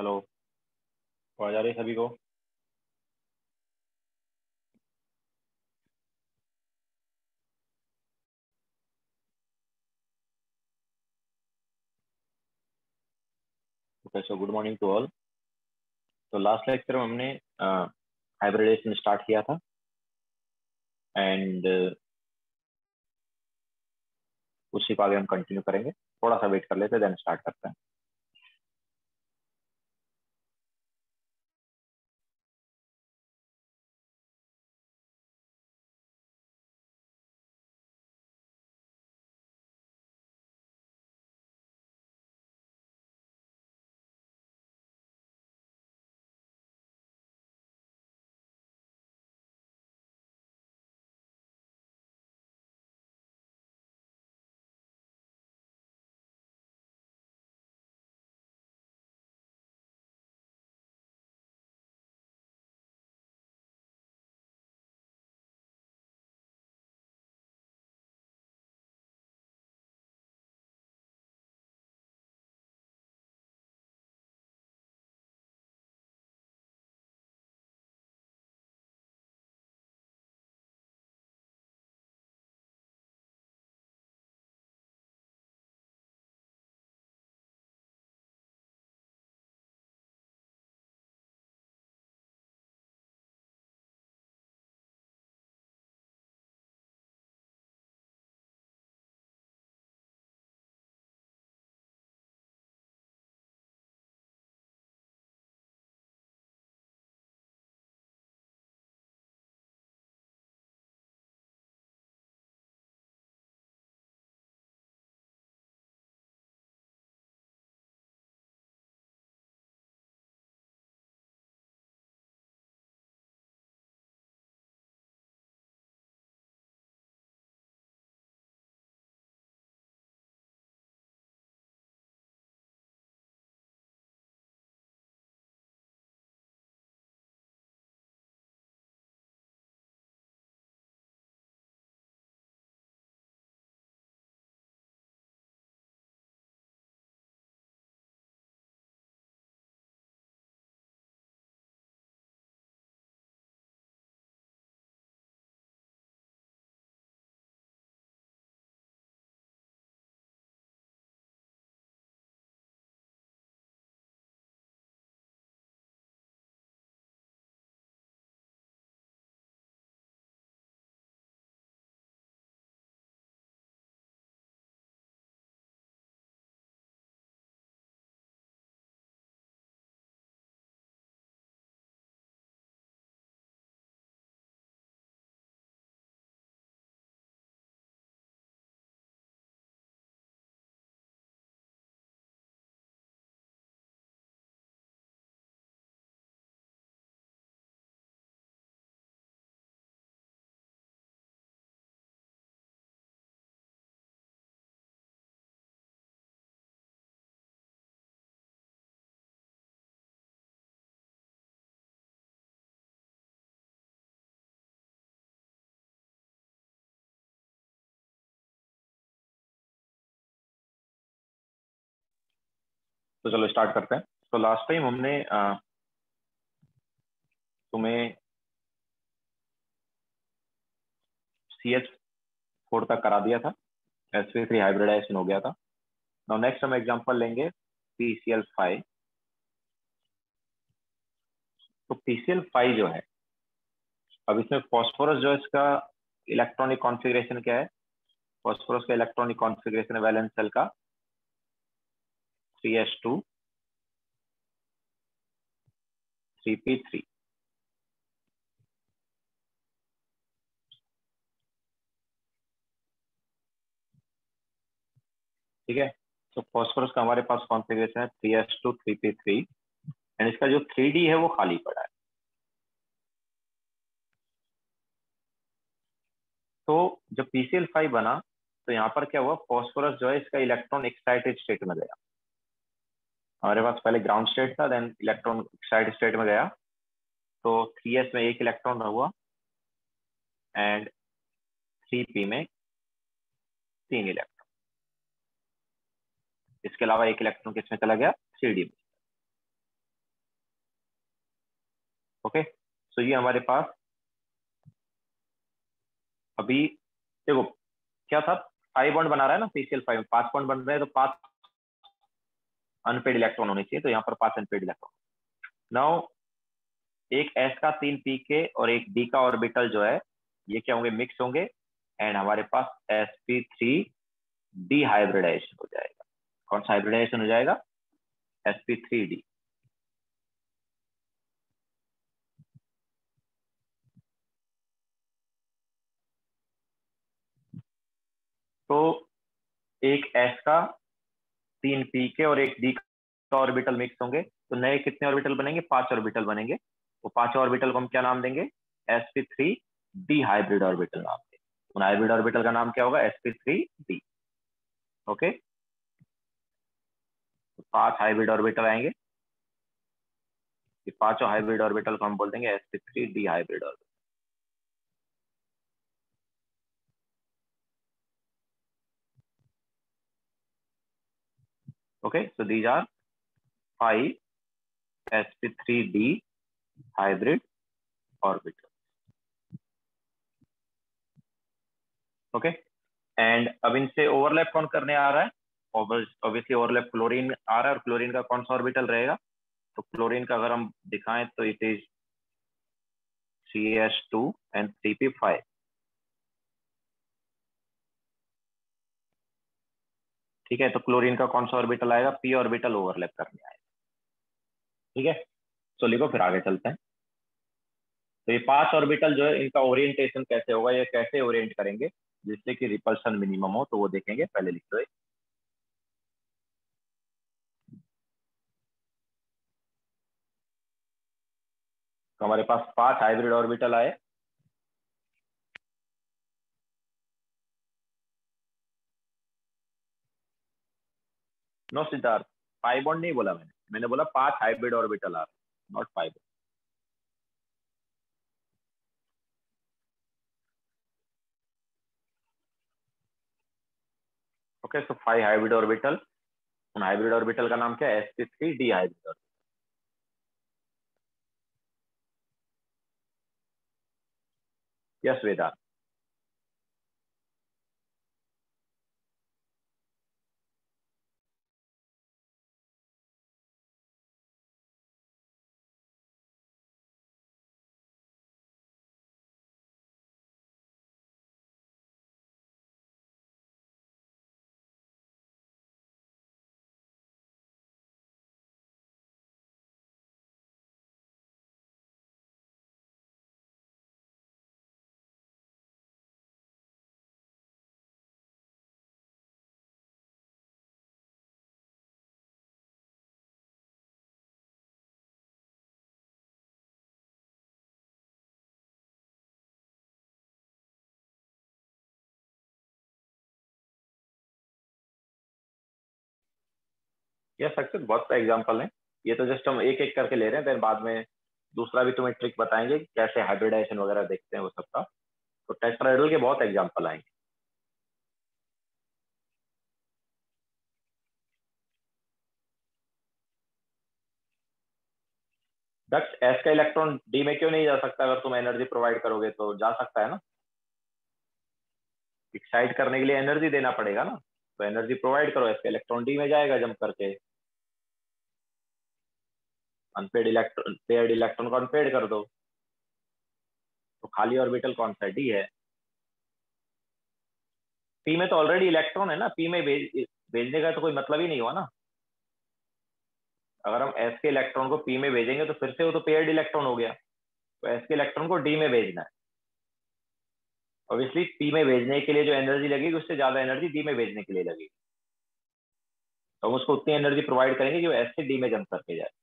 Hello. आवाज आ रही है सभी को? Okay, so good morning to all. तो लास्ट लेक्चर में हमने हाइब्रिडेशन स्टार्ट किया था एंड उसी को आगे हम कंटिन्यू करेंगे। थोड़ा सा वेट कर लेते हैं, देन स्टार्ट करते हैं। तो चलो स्टार्ट करते हैं। तो लास्ट टाइम हमने तुम्हें CH4 तक करा दिया था। sp3 हाइब्रिडाइजेशन हो गया था। नाउ नेक्स्ट हम एग्जांपल लेंगे PCl5। तो PCl5 जो है, अब इसमें फॉस्फोरस जो है, इसका इलेक्ट्रॉनिक कॉन्फ़िगरेशन क्या है? फॉस्फोरस का इलेक्ट्रॉनिक कॉन्फ़िगरेशन है वैलेंस शेल का 3s2 3p3। ठीक है। तो फॉस्फोरस का हमारे पास कॉन्फ़िगरेशन है 3s2 3p3 एंड इसका जो 3d है वो खाली पड़ा है। तो जब PCl5 बना तो यहाँ पर क्या हुआ, फॉस्फोरस जो है इसका इलेक्ट्रॉन एक्साइटेड स्टेट में गया। हमारे पास पहले ग्राउंड स्टेट था, देन इलेक्ट्रॉन एक्साइटेड स्टेट में गया। तो 3s में एक इलेक्ट्रॉन हुआ एंड 3p में 3 इलेक्ट्रॉन। इसके अलावा एक इलेक्ट्रॉन किसमें चला गया? 3d में। ओके, सो ये हमारे पास अभी देखो क्या था, 5 बॉन्ड बना रहा है ना CCl5 में, 5 बॉन्ड बन रहे हैं तो 5 अनपेड इलेक्ट्रॉन होने चाहिए, तो यहाँ पर 5 अनपेड इलेक्ट्रॉन। नाउ एक S का 3 पी के और एक D का ऑर्बिटल जो है ये क्या होंगे, मिक्स होंगे, एंड हमारे पास sp3 डी हाइब्रिडाइजेशन हो जाएगा। कौन सा हाइब्रिडाइजेशन हो जाएगा, sp3d। तो एक S का 3 पी के और एक D का ऑर्बिटल मिक्स होंगे, तो नए कितने ऑर्बिटल बनेंगे, 5 ऑर्बिटल बनेंगे। तो 5 ऑर्बिटल को हम क्या नाम देंगे, sp3d हाइब्रिड ऑर्बिटल नाम देंगे। उन हाइब्रिड ऑर्बिटल का नाम क्या होगा, sp3d। ओके, तो 5 हाइब्रिड ऑर्बिटल आएंगे, ये पांचों हाइब्रिड ऑर्बिटल को हम बोल देंगे sp3d hybrid orbital. Okay, so these are 5 sp3d hybrid orbital। Okay, and अब इनसे ओवरलैप कौन करने आ रहा है, ऑब्वियसली ओवरलैप क्लोरीन आ रहा है, और क्लोरीन का कौन सा ऑर्बिटल रहेगा, तो क्लोरीन का अगर हम दिखाएं तो it is CH2 and 3p5। ठीक है, तो क्लोरीन का कौन सा ऑर्बिटल आएगा, p ऑर्बिटल ओवरलैप करने आएगा। ठीक है, तो लिखो फिर आगे चलते हैं। तो ये 5 ऑर्बिटल जो है इनका ओरिएंटेशन कैसे होगा, ये कैसे ओरिएंट करेंगे जिससे कि रिपल्शन मिनिमम हो, तो वो देखेंगे। पहले लिख दो, तो हमारे पास 5 हाइब्रिड ऑर्बिटल आए। नो सिद्धार्थ, 5 बॉन्ड नहीं बोला मैंने, मैंने बोला 5 हाइब्रिड ऑर्बिटल आ रहे, not 5। Okay, so 5 hybrid orbital, उन हाइब्रिड ऑर्बिटल का नाम क्या है, sp3d hybrid orbital. Yes Vedant. Yes Akshar, बहुत सारे एग्जाम्पल हैं, ये तो जस्ट हम एक एक करके ले रहे हैं, फिर बाद में दूसरा भी तुम्हें ट्रिक बताएंगे कैसे हाइब्रिडाइजेशन वगैरह देखते हैं वो सबका। तो टेट्राहेड्रल के बहुत एग्जाम्पल आएंगे। दक्ष, एस का इलेक्ट्रॉन डी में क्यों नहीं जा सकता, अगर तुम एनर्जी प्रोवाइड करोगे तो जा सकता है ना। एक्साइट करने के लिए एनर्जी देना पड़ेगा ना, तो एनर्जी प्रोवाइड करो, एस का इलेक्ट्रॉन डी में जाएगा जंप करके। अनपेड इलेक्ट्रॉन, पेयर्ड इलेक्ट्रॉन को अनपेड कर दो, तो खाली ऑर्बिटल कौन सा, डी है। पी में तो ऑलरेडी इलेक्ट्रॉन है ना, पी में भेजने का तो कोई मतलब ही नहीं हुआ ना। अगर हम एस के इलेक्ट्रॉन को पी में भेजेंगे तो फिर से वो तो पेयर्ड इलेक्ट्रॉन हो गया, तो एस के इलेक्ट्रॉन को डी में भेजना है। ऑब्वियसली पी में भेजने के लिए जो एनर्जी लगेगी उससे ज्यादा एनर्जी डी में भेजने के लिए लगेगी, तो हम उसको उतनी एनर्जी प्रोवाइड करेंगे जो एस से डी में जंप करके जाए।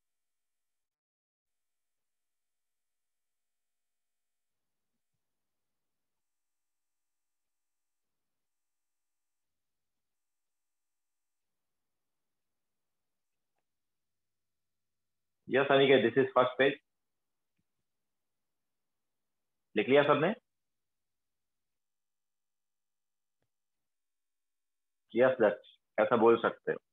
Yes Aniket, this is first page, लिख लिया सबने। यस दक्ष, ऐसा बोल सकते हो।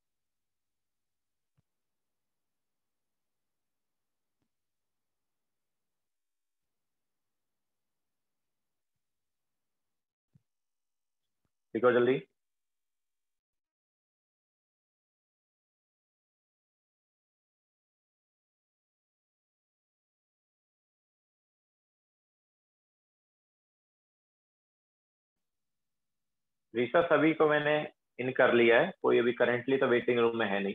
लिखो जल्दी। रीसा सभी को मैंने इन कर लिया है, कोई अभी करेंटली तो वेटिंग रूम में है नहीं।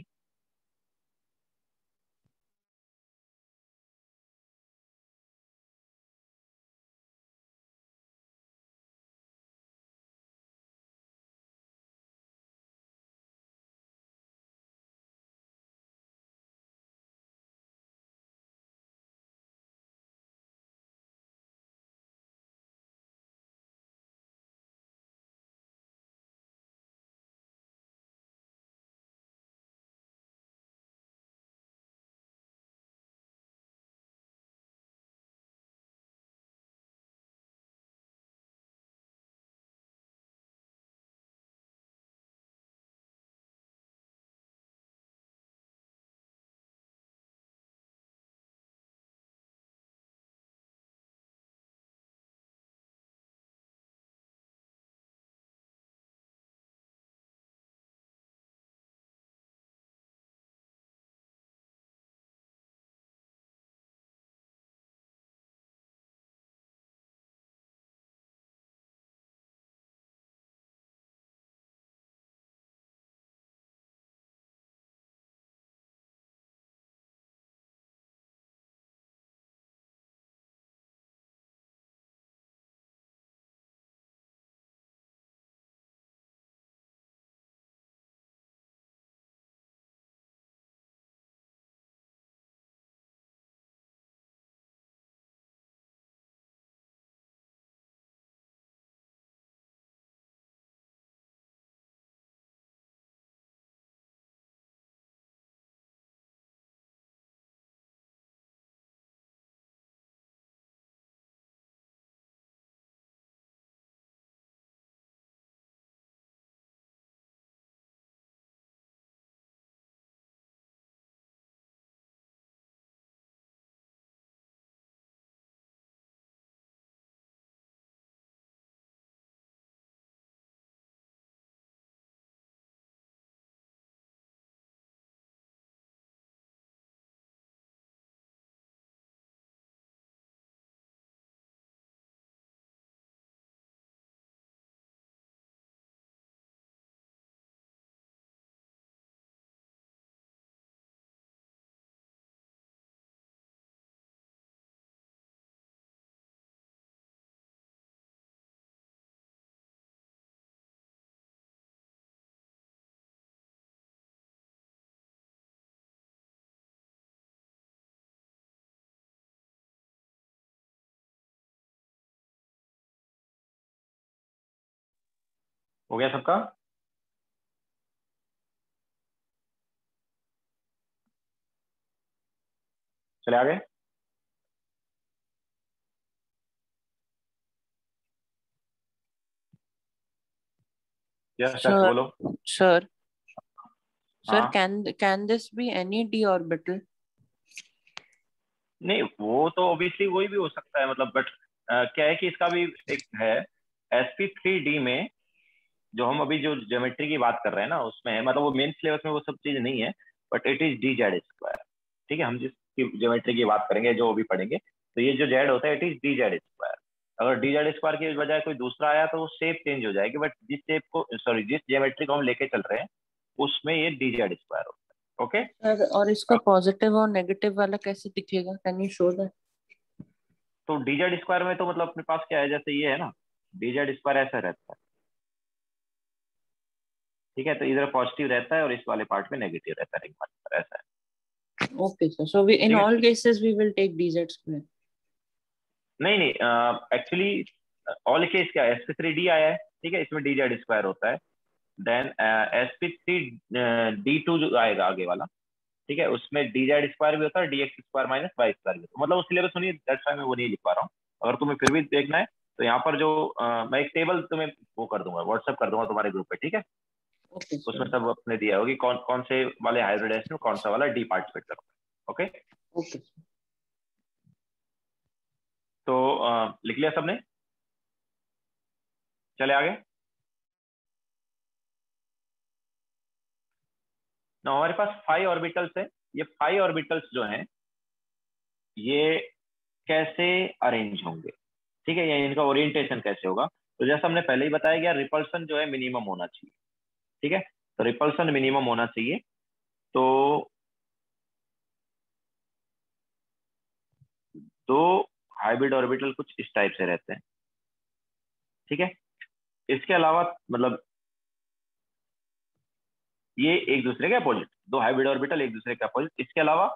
हो गया सबका? चले आगे। यस यस Sir, बोलो। sir, sir, हाँ, can this be any d orbital? नहीं वो तो ऑब्वियसली वही भी हो सकता है, मतलब बट क्या है कि इसका भी एक है। sp3d में जो हम अभी जो ज्योमेट्री की बात कर रहे हैं ना, उसमें है, मतलब वो मेन सिलेबस में वो सब चीज नहीं है, but it is D Z square. ठीक है, हम जिस ज्योमेट्री की बात करेंगे, जो अभी पढ़ेंगे, तो ये जो जेड होता है it is D Z square. अगर डी जेड स्क्वायर की बजाय कोई दूसरा आया तो वो शेप चेंज हो जाएगी, बट जिस शेप को, सॉरी, जिस ज्योमेट्री को हम लेके चल रहे हैं उसमें ये डी जेड स्क्वायर होता है। ओके। सर, और इसका पॉजिटिव और नेगेटिव वाला कैसे दिखेगा? Can you show that? तो डी जेड स्क्वायर में तो मतलब अपने पास क्या है, जैसे ये है ना, डी जेड स्क्वायर ऐसा रहता है। ठीक है, तो इधर पॉजिटिव रहता है और इस वाले पार्ट में नेगेटिव रहता है, ऐसा है। Okay, sir. So we in ठीक है, all cases we will take dz square. नहीं नहीं, एक्चुअली ऑल केस क्या है, sp3d आया है, ठीक है, इसमें डी जेड स्क्वायर होता है। देन sp3d2 जो आएगा आगे वाला, ठीक है, उसमें डी जेड स्क्वायर भी होता है, D X square minus Y square भी होता है। मतलब वो सिलेबस सुनिए, दैट्स व्हाई मैं वो नहीं लिख पा रहा हूँ। अगर तुम्हें फिर भी देखना है तो यहाँ पर जो मैं एक टेबल तुम्हें वो कर दूंगा, व्हाट्सएप कर दूंगा तुम्हारे ग्रुप पे, ठीक है। Okay, उसमें sir. सब अपने दिया होगी, कौन कौन से वाले हाइब्रिडाइजेशन में कौन सा वाला डी पार्टिसिपेट करो। Okay, Okay. तो लिख लिया सबने? चले आगे। ना हमारे पास 5 ऑर्बिटल्स है। ये 5 ऑर्बिटल्स जो हैं ये कैसे अरेंज होंगे, ठीक है, या इनका ओरिएंटेशन कैसे होगा। तो जैसा हमने पहले ही बताया गया, रिपल्सन जो है मिनिमम होना चाहिए, ठीक है, तो रिपल्सन मिनिमम होना चाहिए। तो दो हाइब्रिड ऑर्बिटल कुछ इस टाइप से रहते हैं, ठीक है। इसके अलावा मतलब ये एक दूसरे के अपोजिट, दो हाइब्रिड ऑर्बिटल एक दूसरे के अपोजिट। इसके अलावा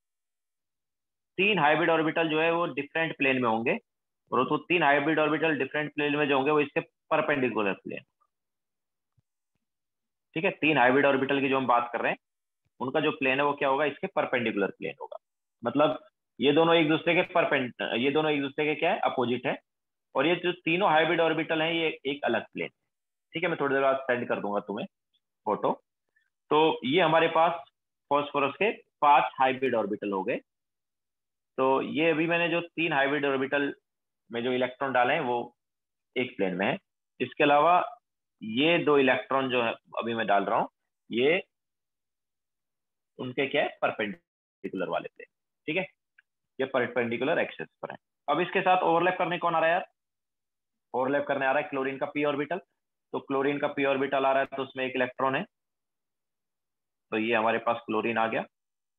3 हाइब्रिड ऑर्बिटल जो है वो डिफरेंट प्लेन में होंगे, और तो 3 हाइब्रिड ऑर्बिटल डिफरेंट प्लेन में जो होंगे वो इसके परपेंडिकुलर प्लेन, ठीक है। 3 हाइब्रिड ऑर्बिटल की जो हम बात कर रहे हैं उनका जो प्लेन है वो क्या होगा, इसके परपेंडिकुलर प्लेन होगा। मतलब ये दोनों एक दूसरे के ये दोनों एक दूसरे के क्या है, अपोजिट है। और ये जो तीनों हाइब्रिड ऑर्बिटल हैं ये एक अलग प्लेन, ठीक है। मैं थोड़ी देर बाद सेंड कर दूंगा तुम्हें फोटो। तो ये हमारे पास फॉस्फोरस के 5 हाइब्रिड ऑर्बिटल हो गए। तो ये अभी मैंने जो 3 हाइब्रिड ऑर्बिटल में जो इलेक्ट्रॉन डाले हैं वो एक प्लेन में है। इसके अलावा ये 2 इलेक्ट्रॉन जो है अभी मैं डाल रहा हूँ ये उनके क्या है, परपेंडिकुलर वाले प्लेन, ठीक है, ये परपेंडिकुलर एक्सिस पर है। अब इसके साथ ओवरलैप करने कौन आ रहा है यार, ओवरलैप करने आ रहा है क्लोरीन का पी ऑर्बिटल। तो क्लोरीन का पी ऑर्बिटल आ रहा है तो उसमें एक इलेक्ट्रॉन है, तो ये हमारे पास क्लोरीन आ गया।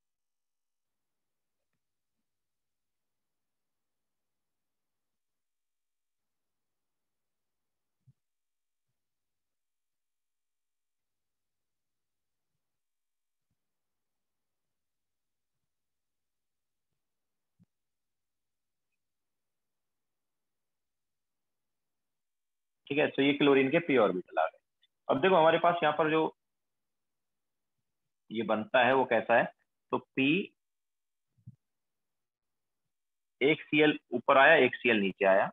ठीक है, तो ये क्लोरीन के पी ऑर्बिटल आ गए। अब देखो हमारे पास यहाँ पर जो ये बनता है वो कैसा है, तो पी, एक सीएल ऊपर आया एक सीएल नीचे आया,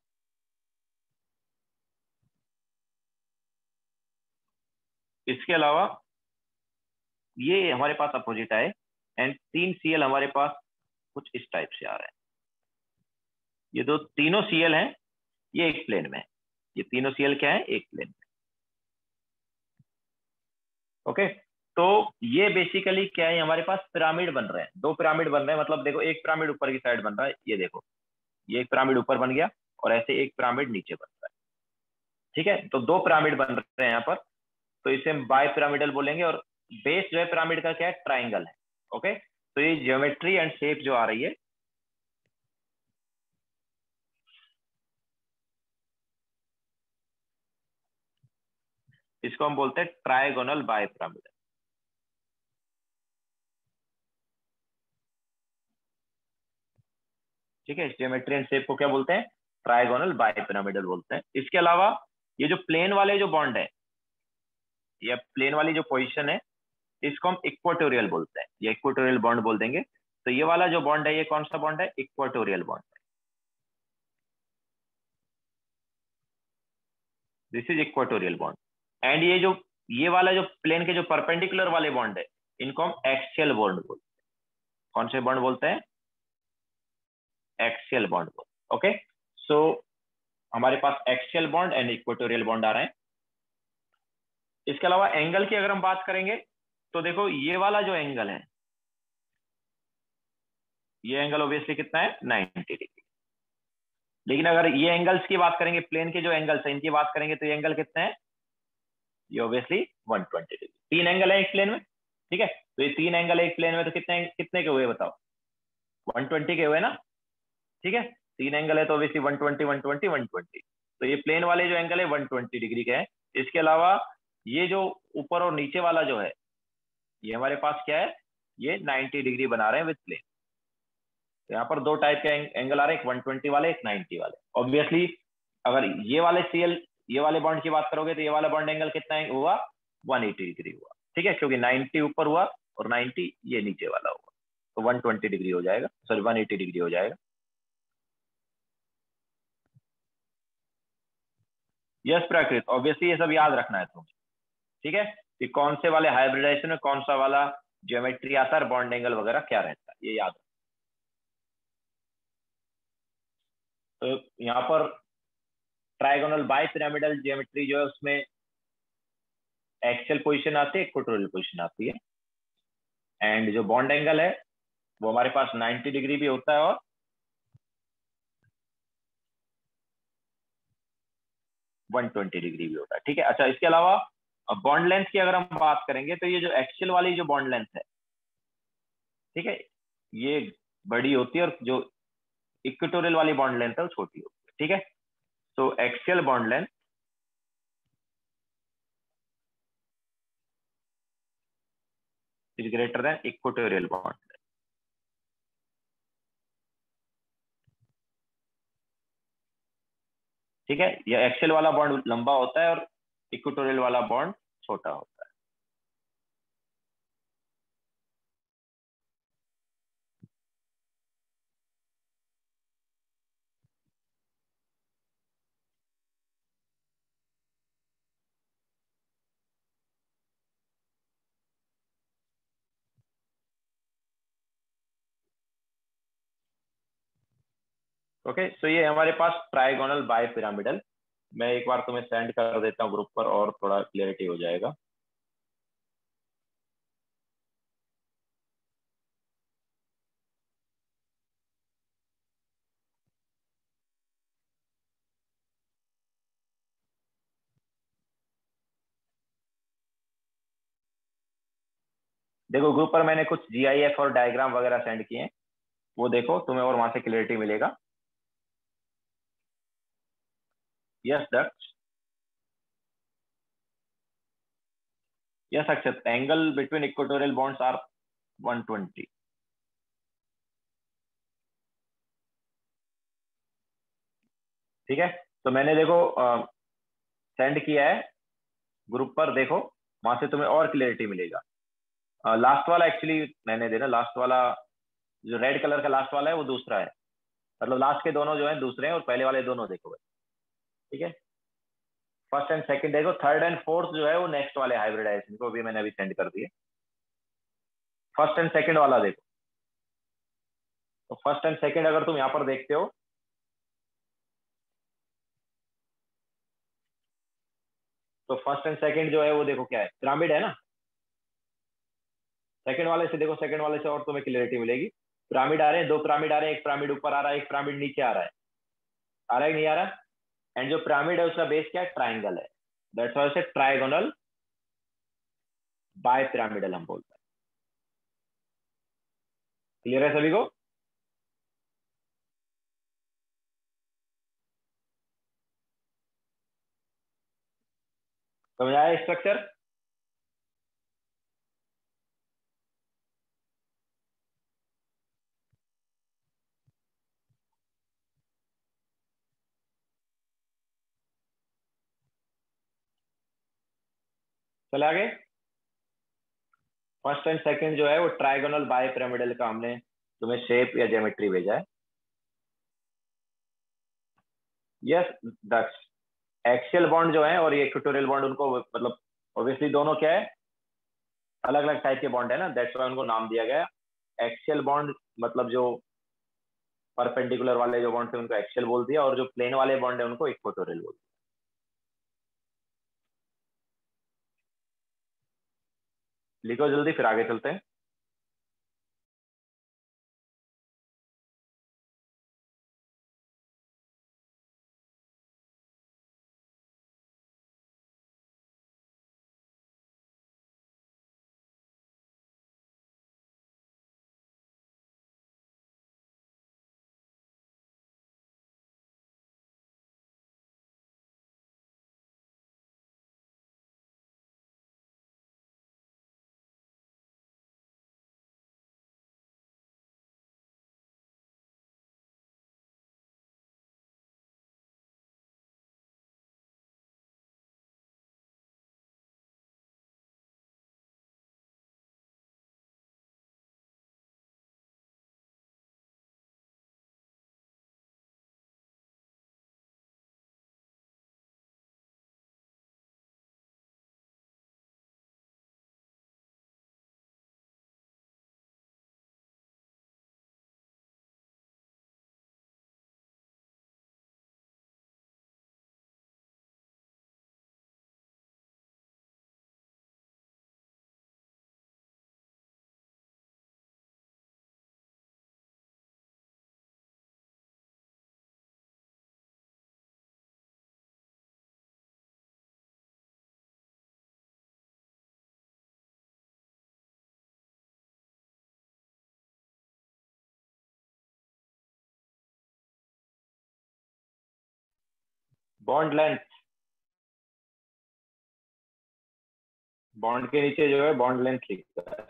इसके अलावा ये हमारे पास अपोजिट आए, एंड 3 सीएल हमारे पास कुछ इस टाइप से आ रहे हैं। ये दो तीनों सीएल हैं ये एक प्लेन में है, ये तीनों सीएल क्या है, एक प्लेन में, ओके। तो ये बेसिकली क्या है, हमारे पास पिरामिड बन रहे हैं, 2 पिरामिड बन रहे हैं। मतलब देखो एक पिरामिड ऊपर की साइड बन रहा है, ये देखो ये एक पिरामिड ऊपर बन गया और ऐसे एक पिरामिड नीचे बन रहा है, ठीक है। तो 2 पिरामिड बन रहे हैं यहाँ पर, तो इसे हम बाय पिरामिडल बोलेंगे। और बेस जो है पिरामिड का क्या है, ट्राइंगल है, ओके। तो ये ज्योमेट्री एंड शेप जो आ रही है इसको हम बोलते हैं ट्राइगोनल बाय पिरामिडल, ठीक है। ज्योमेट्री एंड शेप को क्या बोलते हैं, ट्राइगोनल बाय पिरामिडल बोलते हैं। इसके अलावा ये जो प्लेन वाले जो बॉन्ड है या प्लेन वाली जो पोजीशन है इसको हम इक्वाटोरियल बोलते हैं, ये इक्वाटोरियल बॉन्ड बोल देंगे। तो ये वाला जो बॉन्ड है ये कौन सा बॉन्ड है, इक्वाटोरियल बॉन्ड है, this is equatorial bond. And ये वाला जो प्लेन के जो परपेंडिकुलर वाले बॉन्ड है इनको हम एक्सियल बॉन्ड बोलते हैं। कौन से बॉन्ड बोलते हैं, एक्सियल बॉन्ड बोलते हैं, ओके। सो हमारे पास axial bond and equatorial bond आ रहे हैं। इसके अलावा एंगल की अगर हम बात करेंगे तो देखो ये वाला जो एंगल है ये एंगल ऑब्वियसली कितना है, 90 डिग्री। लेकिन अगर ये एंगल्स की बात करेंगे, प्लेन के जो एंगल्स है इनकी बात करेंगे तो ये एंगल कितना है, ये ऑब्वियसली 120 डिग्री। 3 एंगल है एक प्लेन में, ठीक है। तो ये 3 एंगल है एक प्लेन में, तो कितने कितने के हुए बताओ, 120 के हुए ना, ठीक है। 3 एंगल है तो ऑब्वियसली 120 120 120। तो ये प्लेन वाले जो एंगल है 120 डिग्री के हैं। इसके अलावा ये जो ऊपर और नीचे वाला जो है ये हमारे पास क्या है, ये 90 डिग्री बना रहे हैं विद प्लेन। तो यहाँ पर 2 टाइप के एंगल आ रहे हैं, एक 120 वाले एक 90 वाले। ऑब्वियसली अगर ये वाले सीएल ये वाले बॉन्ड की बात करोगे तो ये वाला बॉन्ड एंगल कितना हुआ, 180 डिग्री हुआ, ठीक है, क्योंकि 90 ऊपर हुआ और 90 ये नीचे वाला हुआ, तो 120 डिग्री हो जाएगा, सॉरी 180 डिग्री हो जाएगा। यस प्राकृत, ऑब्वियसली ये सब याद रखना है तुम्हें, ठीक है, कि कौन से वाले हाइब्रिडाइजेशन में कौन सा वाला ज्योमेट्री आता है, बॉन्ड एंगल वगैरह क्या रहता है, ये याद। तो यहाँ पर ट्राइगोनल बाय पिरामिडल ज्योमेट्री जो है उसमें एक्सियल पोजीशन आती है, इक्वेटोरियल पोजीशन आती है। एंड जो बॉन्ड एंगल है वो हमारे पास 90 डिग्री भी होता है और 120 डिग्री भी होता है। ठीक है, अच्छा इसके अलावा बॉन्ड लेंथ की अगर हम बात करेंगे तो ये जो एक्सियल वाली जो बॉन्ड लेंथ है, ठीक है, ये बड़ी होती है और जो इक्वेटोरियल वाली बॉन्ड लेंथ है वो छोटी होती है। ठीक है, तो axial bond length is greater than equatorial bond. ठीक है, ये एक्सियल वाला बॉन्ड लंबा होता है और इक्वेटोरियल वाला बॉन्ड छोटा होता है। ओके, सो ये हमारे पास ट्राइगोनल बाय पिरामिडल, मैं एक बार तुम्हें सेंड कर देता हूँ ग्रुप पर और थोड़ा क्लियरिटी हो जाएगा। देखो ग्रुप पर मैंने कुछ जीआईएफ और डायग्राम वगैरह सेंड किए हैं, वो देखो तुम्हें और वहां से क्लियरिटी मिलेगा। Yes Daksh, yes Akshat, angle between equatorial bonds are 120। ठीक है, तो मैंने देखो सेंड किया है ग्रुप पर, देखो वहां से तुम्हें और क्लियरिटी मिलेगा। लास्ट वाला एक्चुअली मैंने देना, लास्ट वाला जो रेड कलर का लास्ट वाला है वो दूसरा है, मतलब लास्ट के दोनों जो है दूसरे हैं और पहले वाले दोनों देखो भाई। ठीक है, फर्स्ट एंड सेकंड देखो, थर्ड एंड फोर्थ जो है वो नेक्स्ट वाले हाइब्रिडाइजेशन को भी मैंने अभी सेंड कर दिए। फर्स्ट एंड सेकंड वाला देखो, तो फर्स्ट एंड सेकंड अगर तुम यहाँ पर देखते हो तो फर्स्ट एंड सेकंड जो है वो देखो क्या है, पिरामिड है ना। सेकंड वाले से देखो, सेकंड वाले से और तुम्हें क्लियरिटी मिलेगी। पिरामिड आ रहे हैं, दो पिरामिड आ रहे हैं, एक पिरामिड ऊपर आ रहा है, एक पिरामिड नीचे आ रहा है। आ रहा है कि नहीं आ रहा? एंड जो पिरामिड है उसका बेस क्या है, ट्राइंगल है। दैट्स वाई से ट्राइगोनल बाय पिरामिडल हम बोलते हैं। क्लियर है सभी को? समझ आया स्ट्रक्चर? चले आगे। फर्स्ट एंड सेकंड जो है वो ट्राइगोनल बाय पिरामिडल का हमने तुम्हें शेप या ज्योमेट्री भेजा है। यस दक्ष, एक्सियल बॉन्ड जो है और ये इक्वेटोरियल बॉन्ड, उनको मतलब ऑब्वियसली दोनों क्या है, अलग अलग टाइप के बॉन्ड है ना, दैट्स वाई उनको नाम दिया गया। एक्सियल बॉन्ड मतलब जो परपेंडिकुलर वाले जो बॉन्ड थे उनको एक्सियल बोल दिया, और जो प्लेन वाले बॉन्ड है उनको इक्वेटोरियल बोल दिया। लिखो जल्दी फिर आगे चलते हैं। बॉन्ड लेंथ, बॉन्ड के नीचे जो है बॉन्ड लेंथ लिखता है।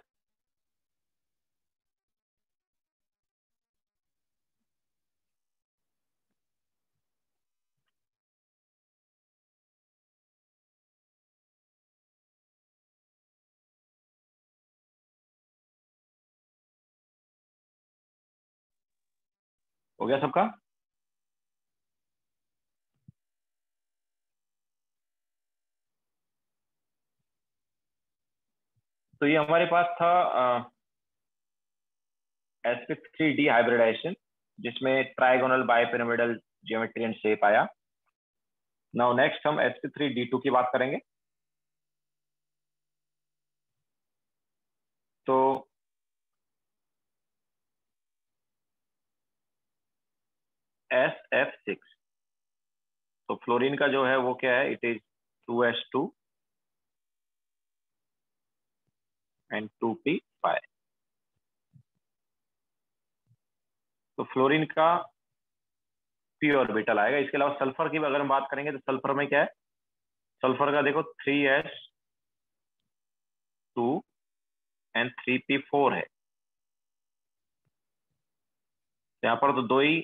हो गया सबका? तो ये हमारे पास था sp3d हाइब्रिडाइजेशन, जिसमें trigonal bipyramidal geometry and shape आया। नाउ नेक्स्ट हम sp3d2 की बात करेंगे। तो SF6, तो फ्लोरीन का जो है वो क्या है, it is 2s2 and 2p5। तो फ्लोरीन का p ऑर्बिटल आएगा। इसके अलावा सल्फर की अगर हम बात करेंगे तो सल्फर में क्या है, सल्फर का देखो 3s2 एंड 3p4 है। यहाँ पर तो दो ही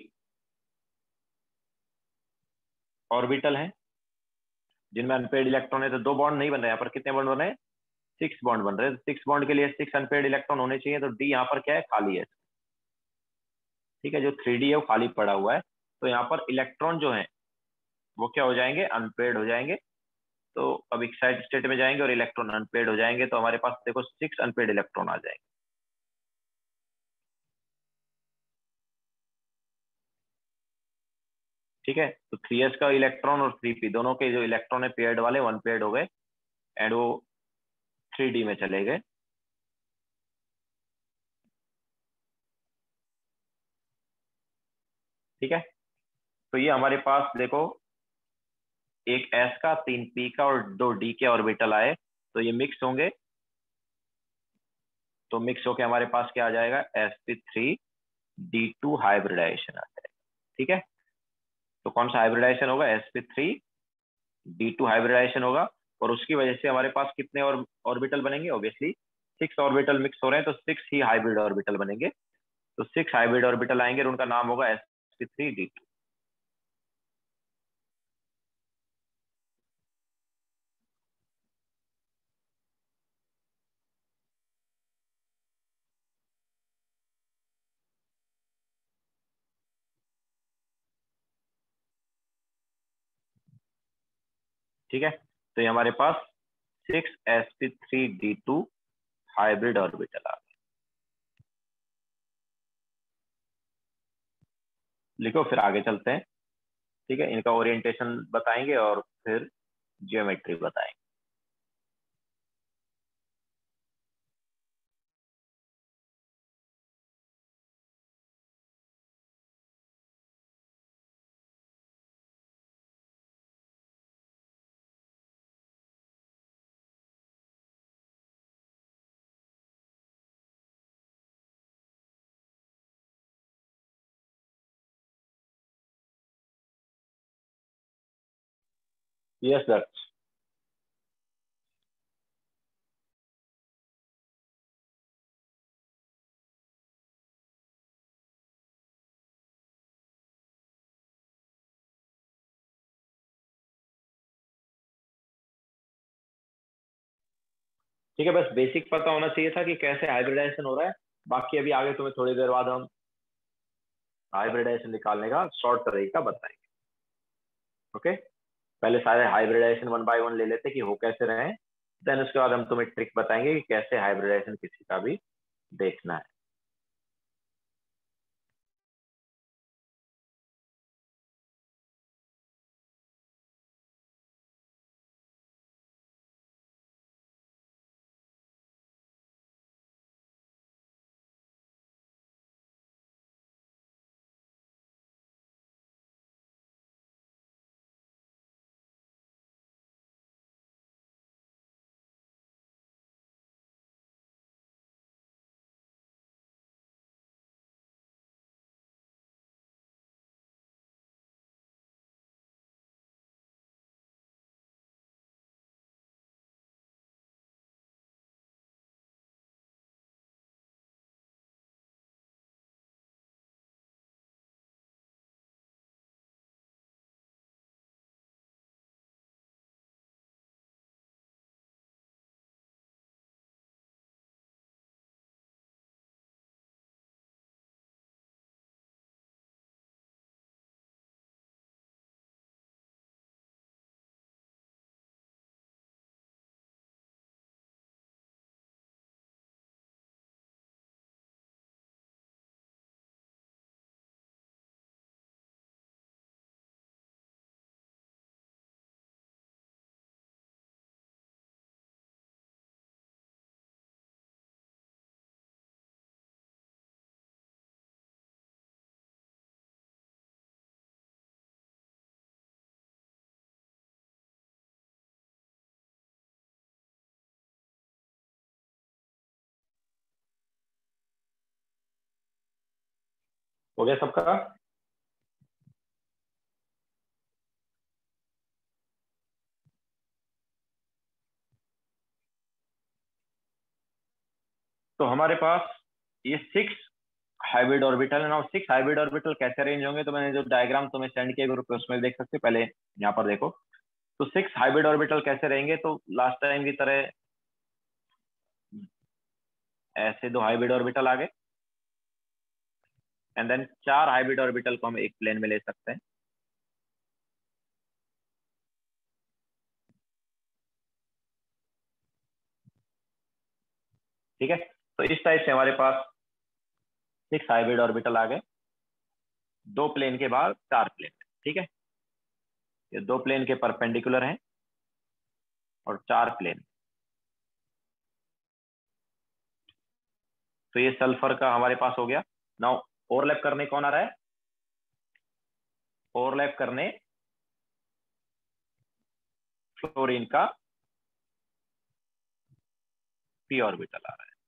ऑर्बिटल हैं जिनमें अनपेड इलेक्ट्रॉन है, तो दो बॉन्ड नहीं बन रहे। यहाँ पर कितने बॉन्ड बन रहे हैं? 6 बॉन्ड बन रहे हैं। 6 बॉन्ड के लिए 6 अनपेड इलेक्ट्रॉन होने चाहिए, तो डी यहाँ पर क्या है, खाली है। ठीक है, जो 3D है वो खाली पड़ा हुआ है। तो यहाँ पर इलेक्ट्रॉन जो है वो क्या हो जाएंगे, अनपेड हो जाएंगे। तो अब एक्साइटेड स्टेट में जाएंगे और इलेक्ट्रॉन अनपेड हो जाएंगे, तो हमारे पास देखो 6 अनपेड इलेक्ट्रॉन आ जाएंगे। ठीक है, तो 3s का इलेक्ट्रॉन और 3p दोनों के जो इलेक्ट्रॉन है पेयर्ड वाले, वन पेयर्ड हो गए एंड वो 3D में चले गए। ठीक है, तो ये हमारे पास देखो एक s का, 3p का और 2d के ऑर्बिटल आए, तो ये मिक्स होंगे। तो मिक्स होके हमारे पास क्या आ जाएगा, sp3d2 हाइब्रिडाइजेशन आ जाएगा। ठीक है, तो कौन सा हाइब्रिडाइजेशन होगा, sp3d2 हाइब्रिडाइजेशन होगा। और उसकी वजह से हमारे पास कितने और ऑर्बिटल बनेंगे, ऑब्वियसली 6 ऑर्बिटल मिक्स हो रहे हैं, तो 6 ही हाइब्रिड ऑर्बिटल बनेंगे। तो 6 हाइब्रिड ऑर्बिटल आएंगे और उनका नाम होगा sp3d2। ठीक है, तो ये हमारे पास 6sp3d2 हाइब्रिड ऑर्बिटल आ गए। लिखो, फिर आगे चलते हैं। ठीक है, इनका ओरिएंटेशन बताएंगे और फिर जियोमेट्री बताएंगे। Yes sir. ठीक है, बस बेसिक पता होना चाहिए था कि कैसे हाइब्रिडाइजेशन हो रहा है। बाकी अभी आगे तुम्हें थोड़ी देर बाद हम हाइब्रिडाइजेशन निकालने का शॉर्ट तरीका बताएंगे। ओके, पहले सारे हाइब्रिडाइजेशन वन बाय वन ले लेते कि हो कैसे रहे, देन उसके बाद हम तुम्हें ट्रिक बताएंगे कि कैसे हाइब्रिडाइजेशन किसी का भी देखना है। हो गया सबका? तो हमारे पास ये 6 हाइब्रिड ऑर्बिटल है ना। 6 हाइब्रिड ऑर्बिटल कैसे अरेंज होंगे, तो मैंने जो डायग्राम तुम्हें सेंड किया ग्रुप पे उसमें देख सकते हो। पहले यहाँ पर देखो, तो 6 हाइब्रिड ऑर्बिटल कैसे रहेंगे, तो लास्ट टाइम की तरह ऐसे 2 हाइब्रिड ऑर्बिटल आ गए, एंड देन 4 हाइब्रिड ऑर्बिटल को हम एक प्लेन में ले सकते हैं। ठीक है, तो इस टाइप से हमारे पास 6 हाइब्रिड ऑर्बिटल आ गए, 2 प्लेन के बाद 4 प्लेन। ठीक है, ये 2 प्लेन के परपेंडिकुलर हैं और 4 प्लेन। तो ये सल्फर का हमारे पास हो गया। नाउ ओवरलैप करने कौन आ रहा है? ओवरलैप करने फ्लोरीन का पी ऑर्बिटल आ रहा है।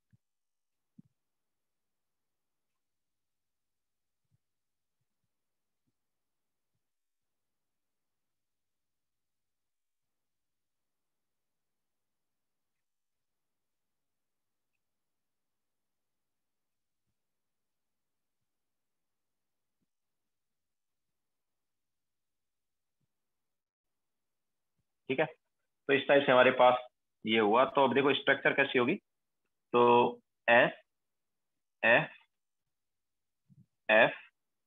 ठीक है, तो इस टाइप से हमारे पास ये हुआ। तो अब देखो स्ट्रक्चर कैसी होगी, तो S F F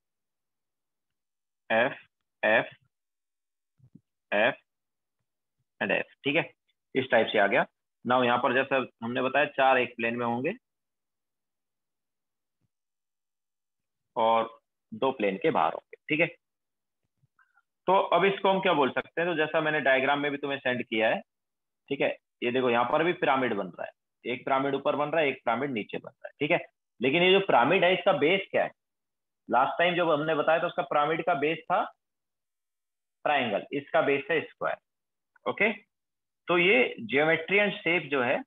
F F F and F. ठीक है, इस टाइप से आ गया। नाउ यहाँ पर जैसा हमने बताया 4 एक प्लेन में होंगे और 2 प्लेन के बाहर होंगे। ठीक है, तो अब इसको हम क्या बोल सकते हैं, तो जैसा मैंने डायग्राम में भी तुम्हें सेंड किया है। ठीक है, ये देखो यहाँ पर भी पिरामिड बन रहा है, एक पिरामिड ऊपर बन रहा है, एक पिरामिड नीचे बन रहा है। ठीक है, लेकिन ये जो पिरामिड है इसका बेस क्या है? लास्ट टाइम जब हमने बताया था उसका पिरामिड का बेस था ट्राइंगल, इसका बेस है स्क्वायर। ओके, तो ये ज्योमेट्रियन शेप जो है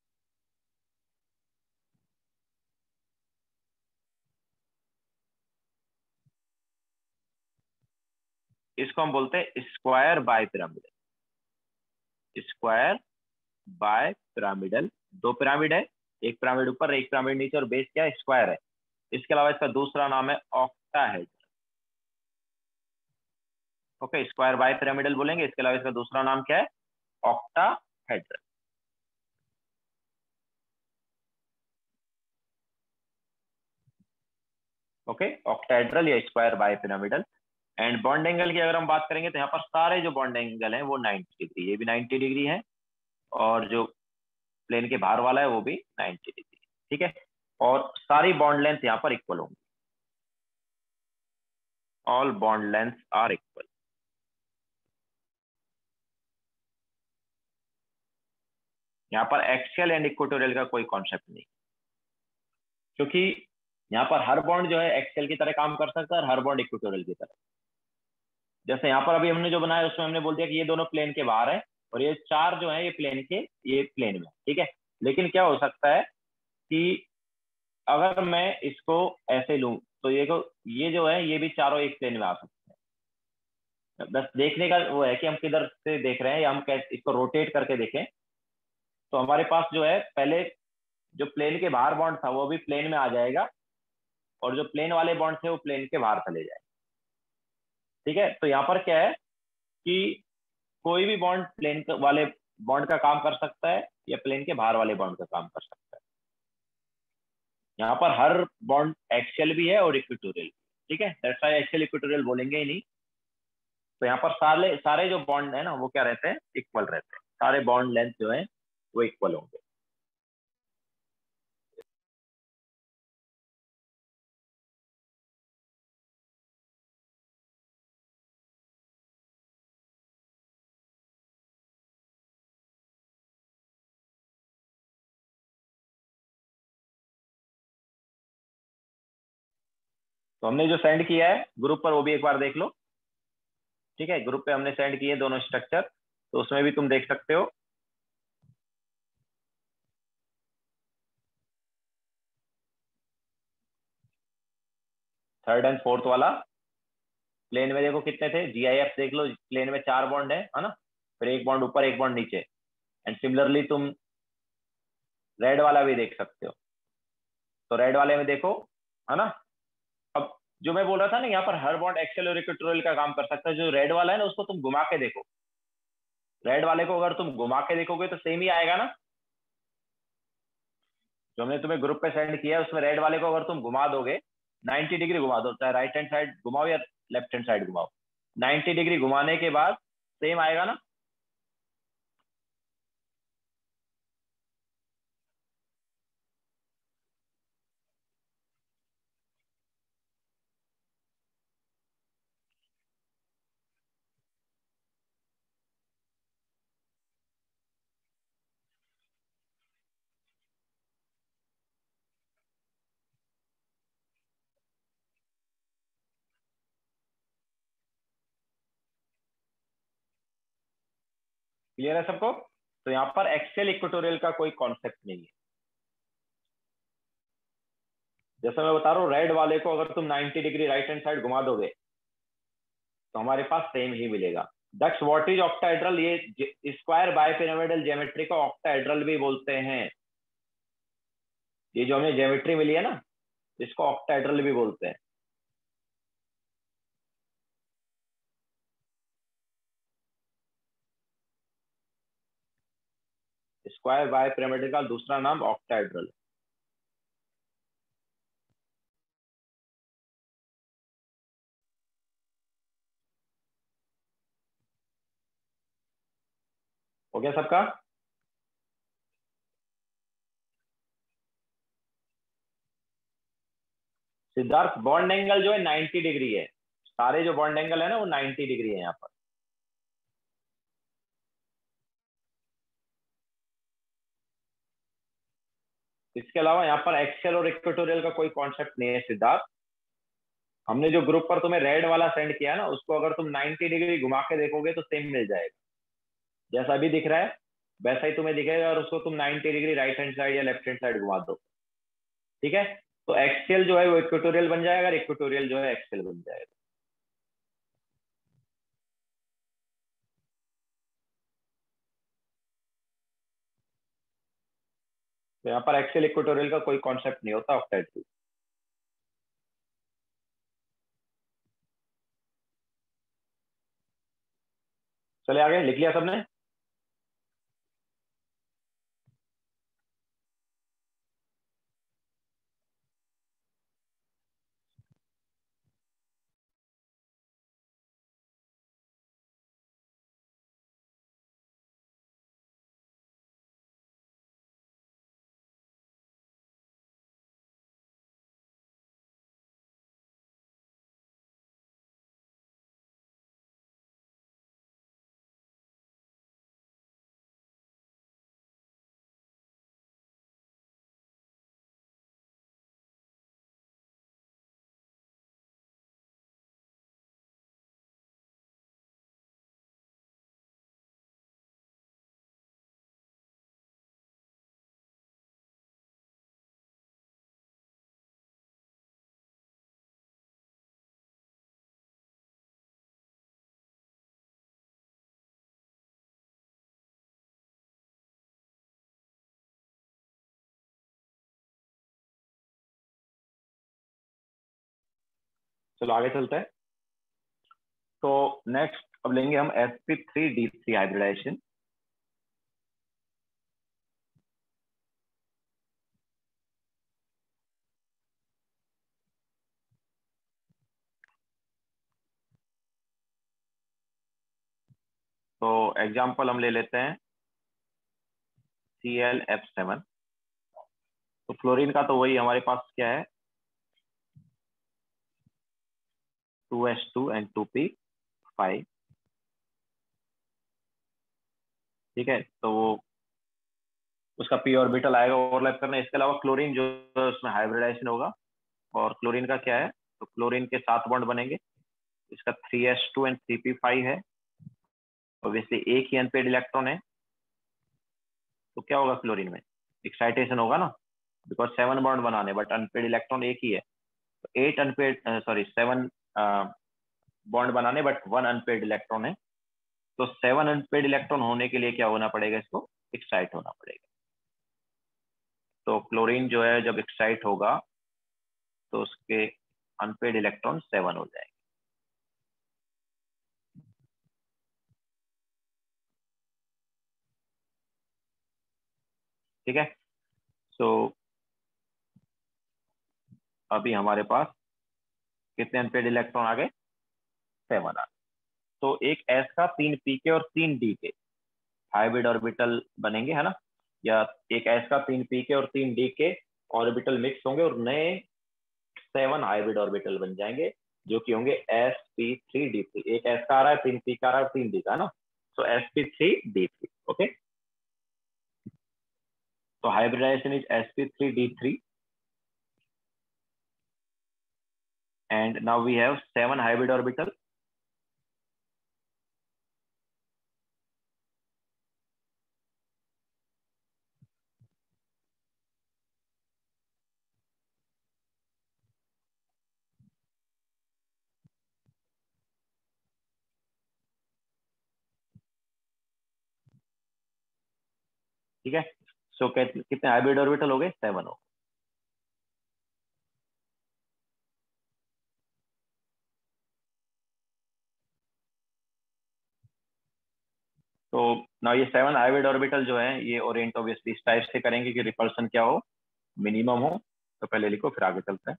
इसको हम बोलते हैं square bipyramidal. Square bipyramidal, 2 pyramid है, एक पिरामिड ऊपर एक पिरामिड नीचे, और बेस क्या है? स्क्वायर है। इसके अलावा इसका दूसरा नाम है octahedral. Okay, square bipyramidal बोलेंगे, इसके अलावा इसका दूसरा नाम क्या है? ऑक्टाहेड्रल। ओके, ऑक्टाहेड्रल या square bipyramidal. And bond angle की अगर हम बात करेंगे तो यहाँ पर सारे जो बॉन्ड एंगल हैं वो 90 डिग्री, ये भी 90 डिग्री है, और जो प्लेन के बाहर वाला है वो भी 90 डिग्री। ठीक है, और सारी बॉन्ड लेंथ यहाँ पर इक्वल होंगी। All bond length are equal. यहाँ पर एक्सियल एंड इक्वेटोरियल का कोई कॉन्सेप्ट नहीं, क्योंकि यहाँ पर हर बॉन्ड जो है एक्सियल की तरह काम कर सकता है और हर बॉन्ड इक्वेटोरियल की तरह। जैसे यहाँ पर अभी हमने जो बनाया उसमें हमने बोल दिया कि ये दोनों प्लेन के बाहर है और ये 4 जो है ये प्लेन के, ये प्लेन में। ठीक है, लेकिन क्या हो सकता है कि अगर मैं इसको ऐसे लूं तो ये जो है ये भी चारों एक प्लेन में आ सकते हैं। बस देखने का वो है कि हम किधर से देख रहे हैं, या हम कैसे इसको रोटेट करके देखें। तो हमारे पास जो है पहले जो प्लेन के बाहर बॉन्ड था वो भी प्लेन में आ जाएगा, और जो प्लेन वाले बॉन्ड थे वो प्लेन के बाहर चले जाएंगे। ठीक है, तो यहाँ पर क्या है कि कोई भी बॉन्ड प्लेन वाले बॉन्ड का काम कर सकता है या प्लेन के बाहर वाले बॉन्ड का काम कर सकता है। यहाँ पर हर बॉन्ड एक्सियल भी है और इक्वेटोरियल। ठीक है, दैट्स व्हाई एक्सियल इक्वेटोरियल बोलेंगे ही नहीं। तो यहाँ पर सारे सारे जो बॉन्ड है ना वो क्या रहते हैं? इक्वल रहते हैं। सारे बॉन्ड लेंथ जो है वो इक्वल होंगे। तो हमने जो सेंड किया है ग्रुप पर वो भी एक बार देख लो। ठीक है, ग्रुप पे हमने सेंड किए दोनों स्ट्रक्चर, तो उसमें भी तुम देख सकते हो। थर्ड एंड फोर्थ वाला प्लेन में देखो कितने थे, GIF देख लो, प्लेन में 4 बॉन्ड है ना, फिर एक बॉन्ड ऊपर एक बॉन्ड नीचे। एंड सिमिलरली तुम रेड वाला भी देख सकते हो। तो रेड वाले में देखो, है ना। अब जो मैं बोल रहा था ना, यहाँ पर हर बॉन्ड एक्सियल और इक्वेटोरियल का काम कर सकता है। जो रेड वाला है ना, उसको तुम घुमा के देखो, रेड वाले को अगर तुम घुमा के देखोगे तो सेम ही आएगा ना। जो मैंने तुम्हें ग्रुप पे सेंड किया है उसमें रेड वाले को अगर तुम घुमा दोगे, 90 डिग्री घुमा दो, चाहे राइट हैंड साइड घुमाओ या लेफ्ट हैंड साइड घुमाओ, 90 डिग्री घुमाने के बाद सेम आएगा ना। क्लियर है सबको? तो यहाँ पर एक्सियल इक्वेटोरियल का कोई कॉन्सेप्ट नहीं है। जैसे मैं बता रहा हूँ, रेड वाले को अगर तुम 90 डिग्री राइट हैंड साइड घुमा दोगे तो हमारे पास सेम ही मिलेगा। That's what is octahedral. ये स्क्वायर बायपिरामिडल ज्योमेट्री को ऑक्टाहेड्रल भी बोलते हैं। ये जो हमें ज्योमेट्री मिली है ना, इसको ऑक्टाहेड्रल भी बोलते हैं। स्क्वायर बायपिरामिडल का दूसरा नाम ऑक्टाहेड्रल। हो गया सबका? सिद्धार्थ, बॉन्ड एंगल जो है 90 डिग्री है। सारे जो बॉन्ड एंगल है ना वो 90 डिग्री है यहाँ पर। इसके अलावा यहाँ पर एक्सियल और इक्वेटोरियल का कोई कॉन्सेप्ट नहीं है सिद्धार्थ। हमने जो ग्रुप पर तुम्हें रेड वाला सेंड किया ना, उसको अगर तुम 90 डिग्री घुमा के देखोगे तो सेम मिल जाएगा। जैसा अभी दिख रहा है वैसा ही तुम्हें दिखेगा, और उसको तुम 90 डिग्री राइट हैंड साइड या लेफ्ट हैंड साइड घुमा दो, ठीक है। तो एक्सियल जो है वो इक्वेटोरियल बन जाएगा, और इक्वेटोरियल जो है एक्सियल बन जाएगा। तो यहाँ पर एक्सियल इक्वेटोरियल का कोई कॉन्सेप्ट नहीं होता ऑक्टाइड की। चले आगे, लिख लिया सबने? चलो आगे चलते हैं। तो नेक्स्ट अब लेंगे हम sp3d3 हाइब्रिडाइजेशन। तो एग्जाम्पल हम ले लेते हैं ClF7। तो फ्लोरीन का तो वही हमारे पास क्या है, 2s2 and 2p5, ठीक है। तो वो उसका p ऑर्बिटल आएगा ओवरलैप करना। इसके अलावा क्लोरीन जो है उसमें हाइब्रिडाइजेशन होगा, और क्लोरीन का क्या है, तो क्लोरीन के 7 बॉन्ड बनेंगे। इसका 3s2 and 3p5 है। ऑब्वियसली एक ही अनपेड इलेक्ट्रॉन है, तो क्या होगा क्लोरीन में, एक्साइटेशन होगा ना, बिकॉज 7 बॉन्ड बनाने, बट अनपेड इलेक्ट्रॉन एक ही है। 8 अनपेड, सॉरी 7 बॉन्ड बनाने, बट 1 अनपेड इलेक्ट्रॉन है। तो 7 अनपेड इलेक्ट्रॉन होने के लिए क्या होना पड़ेगा, इसको एक्साइट होना पड़ेगा। तो क्लोरीन जो है जब एक्साइट होगा तो उसके अनपेड इलेक्ट्रॉन 7 हो जाएंगे। ठीक है। सो अभी हमारे पास कितने अनपेड इलेक्ट्रॉन आ गए, 7 आ गए। तो एक एस का 3 पी के और 3 डी के हाइब्रिड ऑर्बिटल बनेंगे, है ना। या एक एस का 3 पी के और 3 डी के ऑर्बिटल मिक्स होंगे और नए 7 हाइब्रिड ऑर्बिटल बन जाएंगे, जो कि होंगे sp3d3। एक एस का आ रहा है, 3 पी का आ रहा है, 3 डी का, है ना। So sp3d3। ओके, तो hybridization is sp3d3 and now we have 7 hybrid orbital. ठीक है। सो कितने हाइब्रिड ऑर्बिटल हो गए, 7 हो। तो ना ये 7 हाइब्रिड ऑर्बिटल जो है ये ओरिएंट ऑब्वियसली इस टाइप से करेंगे कि रिपल्सन क्या हो, मिनिमम हो। तो पहले लिखो फिर आगे चलते हैं।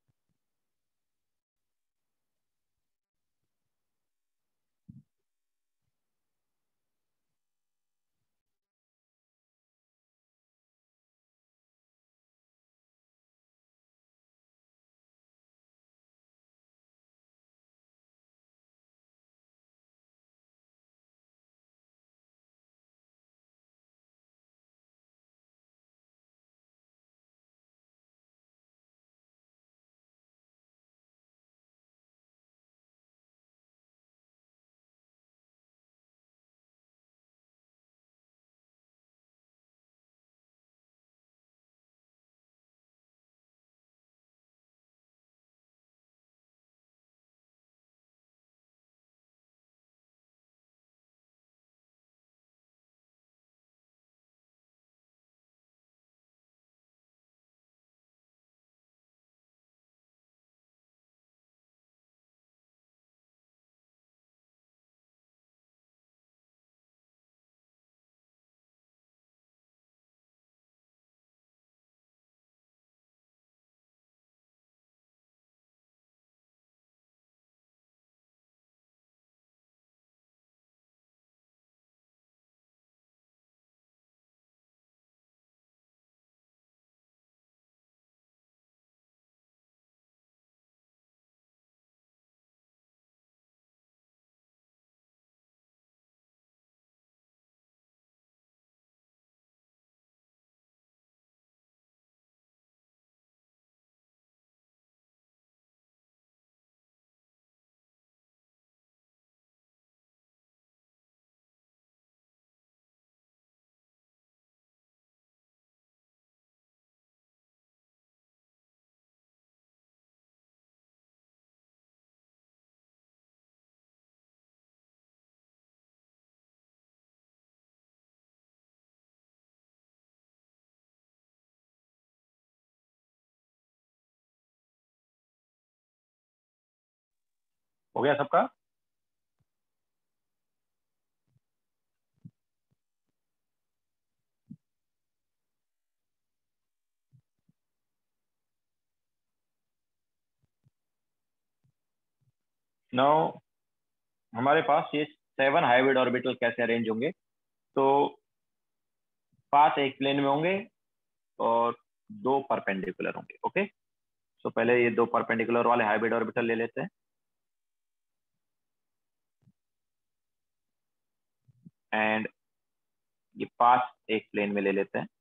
हो गया सबका। नाउ हमारे पास ये 7 हाइब्रिड ऑर्बिटल कैसे अरेंज होंगे। तो 5 एक प्लेन में होंगे और 2 परपेंडिकुलर होंगे। ओके, तो पहले ये 2 परपेंडिकुलर वाले हाइब्रिड ऑर्बिटल ले लेते हैं एंड ये 5 एक प्लेन में ले लेते हैं।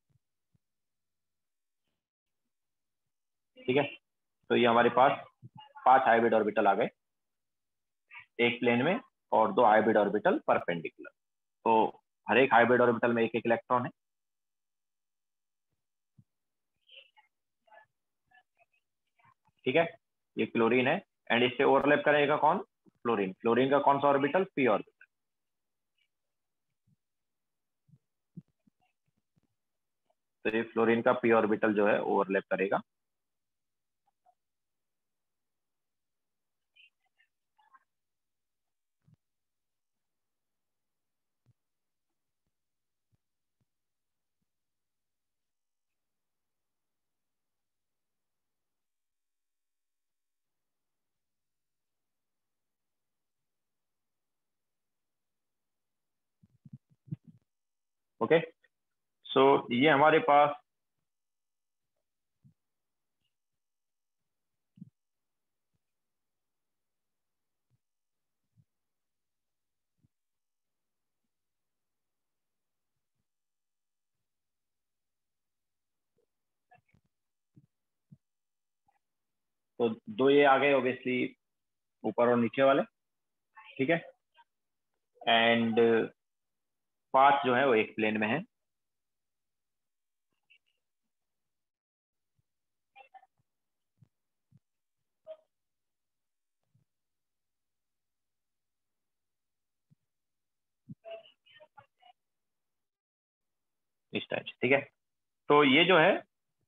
ठीक है, तो ये हमारे पास 5 हाइब्रिड ऑर्बिटल आ गए एक प्लेन में और 2 हाइब्रिड ऑर्बिटल परपेंडिकुलर। तो हर एक हाइब्रिड ऑर्बिटल में एक एक इलेक्ट्रॉन है। ठीक है, ये क्लोरीन है एंड इससे ओवरलैप करेगा कौन? फ्लोरीन। फ्लोरीन का कौन सा ऑर्बिटल? P orbital. तो ये फ्लोरीन का पी ऑर्बिटल जो है ओवरलैप करेगा। ओके, सो ये हमारे पास तो 2 ये आ गए ऑब्वियसली ऊपर और नीचे वाले। ठीक है, एंड 5 जो है वो एक प्लेन में है। इस टाइप से। ठीक है, तो ये जो है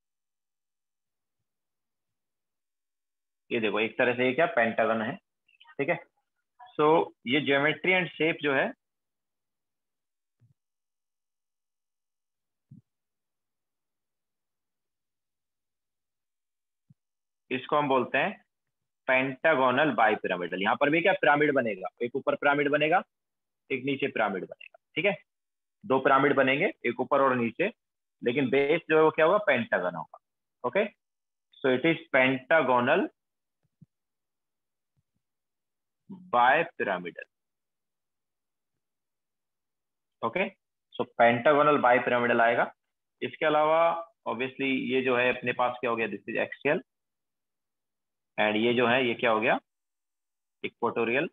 ये देखो एक तरह से ये क्या पेंटागन है। ठीक है, सो ये ज्योमेट्री एंड शेप जो है इसको हम बोलते हैं पेंटागोनल बाई पिरामिडल। यहाँ पर भी क्या पिरामिड बनेगा, एक ऊपर पिरामिड बनेगा एक नीचे पिरामिड बनेगा। ठीक है, 2 पिरामिड बनेंगे एक ऊपर और नीचे, लेकिन बेस जो है वो क्या होगा? पेंटागन होगा। Okay, so it is pentagonal bipyramidal. Okay, so pentagonal bipyramidal आएगा। इसके अलावा ऑब्वियसली ये जो है अपने पास क्या हो गया? दिस इज एक्सियल एंड ये जो है ये क्या हो गया? इक्वेटोरियल।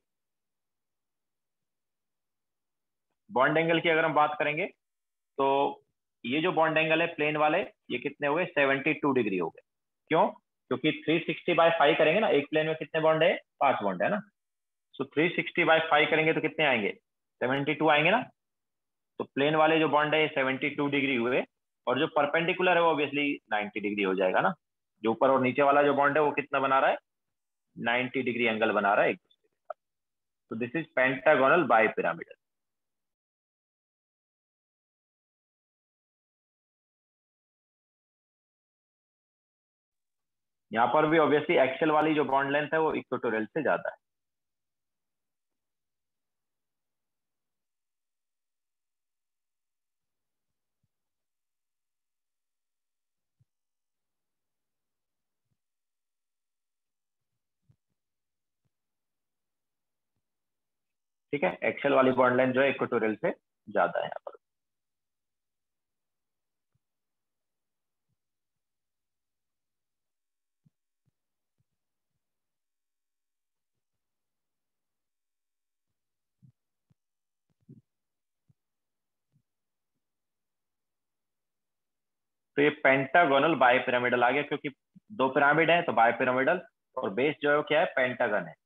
बॉन्ड एंगल की अगर हम बात करेंगे तो ये जो बॉन्ड एंगल है प्लेन वाले ये कितने हो गए? 72 डिग्री हो गए। क्यों? क्योंकि 360/5 करेंगे ना, एक प्लेन में कितने बॉन्ड है? 5 बॉन्ड है ना। सो 360/5 करेंगे तो कितने आएंगे? 72 आएंगे ना। तो प्लेन वाले जो बॉन्ड है 72 डिग्री हुए और जो परपेंडिकुलर है वो ऑब्वियसली 90 डिग्री हो जाएगा ना। जो ऊपर और नीचे वाला जो बॉन्ड है वो कितना बना रहा है? 90 डिग्री एंगल बना रहा है एक दूसरे के साथ। तो this is pentagonal bipyramidal. यहाँ पर भी ऑब्वियसली एक्सेल वाली जो बॉन्ड लेंथ है वो इक्वेटोरियल से ज्यादा है। ठीक है, एक्सेल वाली बॉन्ड लेंथ जो है इक्वेटोरियल से ज्यादा है यहाँ पर। तो ये पेंटागोनल बाई पिरामिडल आ गया क्योंकि 2 पिरामिड है तो बाई पिरामिडल और बेस जो है वो क्या है? पेंटागन है।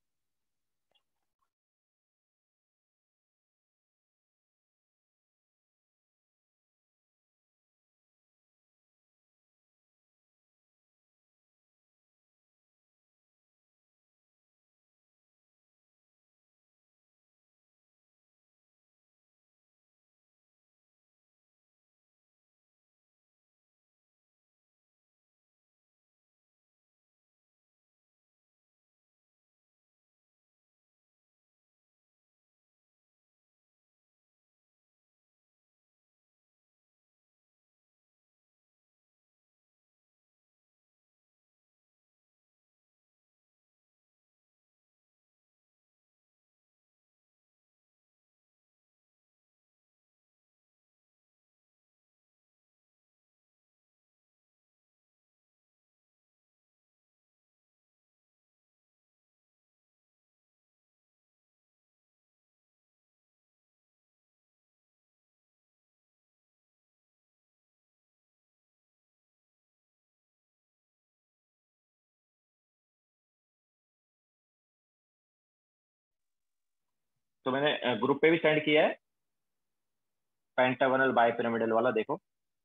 तो मैंने ग्रुप पे भी सेंड किया है, पेंटागोनल बाय पिरामिडल वाला, देखो।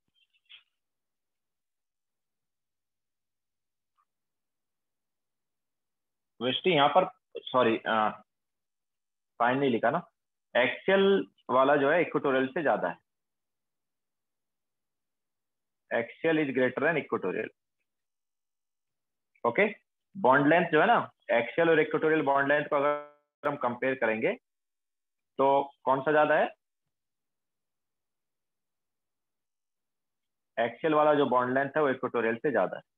वृष्टि यहाँ पर, सॉरी, फाइन नहीं लिखा ना, एक्सियल वाला जो है इक्वेटोरियल से ज्यादा है, axial is greater than equatorial. Okay, bond length जो है ना, एक्सियल और इक्वेटोरियल बॉन्ड लेंथ को अगर हम कंपेयर करेंगे तो कौन सा ज्यादा है? एक्सियल वाला जो बॉन्ड लेंथ है वो इक्वेटोरियल से ज्यादा है।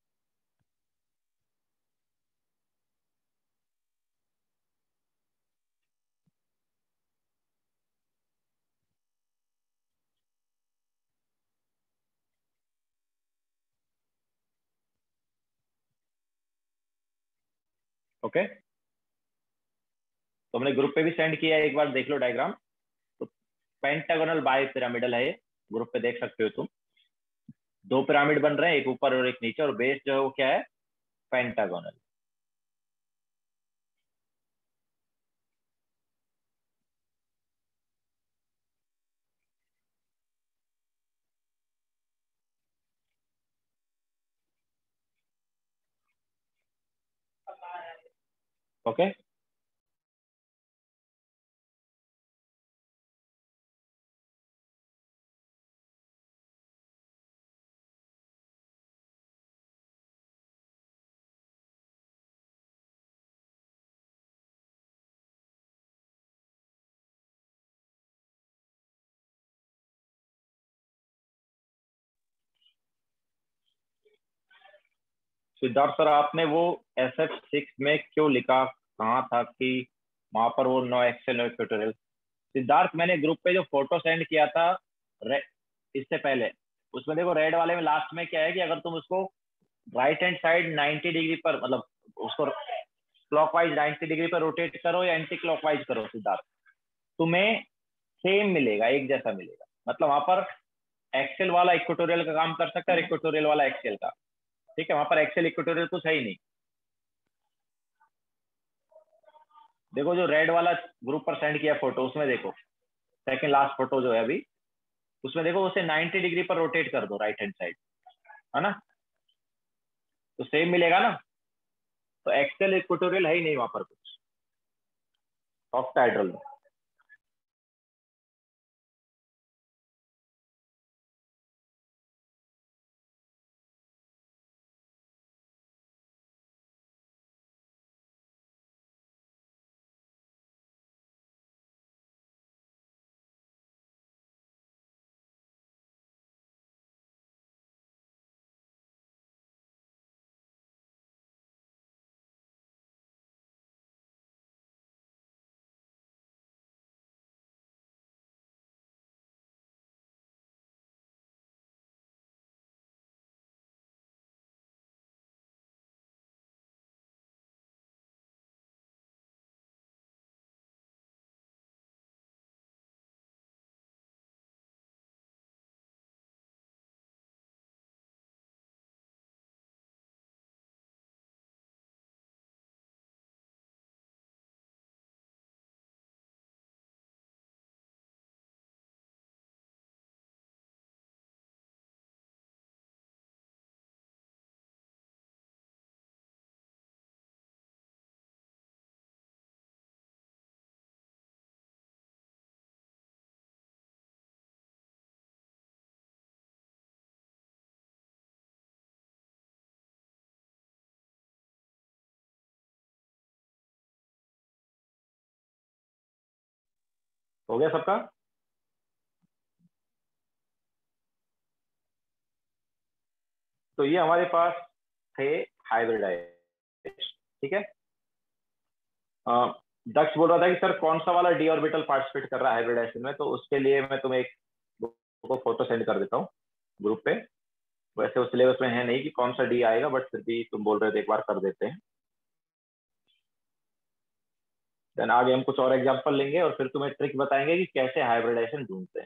ओके, तो हमने ग्रुप पे भी सेंड किया है, एक बार देख लो डायग्राम। तो पेंटागोनल बाय पिरामिडल है ये, ग्रुप पे देख सकते हो तुम। दो पिरामिड बन रहे हैं, एक ऊपर और एक नीचे, और बेस जो है वो क्या है? पेंटागोनल। ओके, सिद्धार्थ सर आपने वो SF6 में क्यों लिखा, कहा था कि वहां पर वो no axial no equatorial? Siddharth, मैंने ग्रुप पे जो फोटो सेंड किया था इससे पहले, उसमें देखो रेड वाले में लास्ट में क्या है कि अगर तुम उसको राइट हैंड साइड 90 डिग्री पर, मतलब उसको क्लॉकवाइज 90 डिग्री पर रोटेट करो या एंटी क्लॉकवाइज करो सिद्धार्थ, तुम्हें सेम मिलेगा, एक जैसा मिलेगा। मतलब वहां पर एक्सेल वाला इक्वेटोरियल का काम कर सकता है और इक्वेटोरियल वाला एक्सेल का। ठीक है, वहां पर एक्सेल इक्वेटोरियल कुछ है ही नहीं। देखो जो रेड वाला ग्रुप पर सेंड किया फोटो, उसमें देखो सेकंड लास्ट फोटो जो है अभी, उसमें देखो उसे 90 डिग्री पर रोटेट कर दो राइट हैंड साइड, है ना, तो सेम मिलेगा ना। तो एक्सेल इक्वेटोरियल है ही नहीं वहां पर कुछ ऑक्टाहेड्रल में। हो गया सबका? तो ये हमारे पास थे हाइब्रिडाइजेशन। ठीक है, दक्ष बोल रहा था कि सर कौन सा वाला डी ऑर्बिटल पार्टिसिपेट कर रहा है हाइब्रिडाइजेशन में, तो उसके लिए मैं तुम्हें एक को फोटो सेंड कर देता हूँ ग्रुप पे। वैसे उस सिलेबस में है नहीं कि कौन सा डी आएगा, बट फिर भी तुम बोल रहे थे एक बार कर देते हैं। देन आगे हम कुछ और एग्जांपल लेंगे और फिर तुम्हें ट्रिक बताएंगे कि कैसे हाइब्रिडाइजेशन ढूंढते हैं।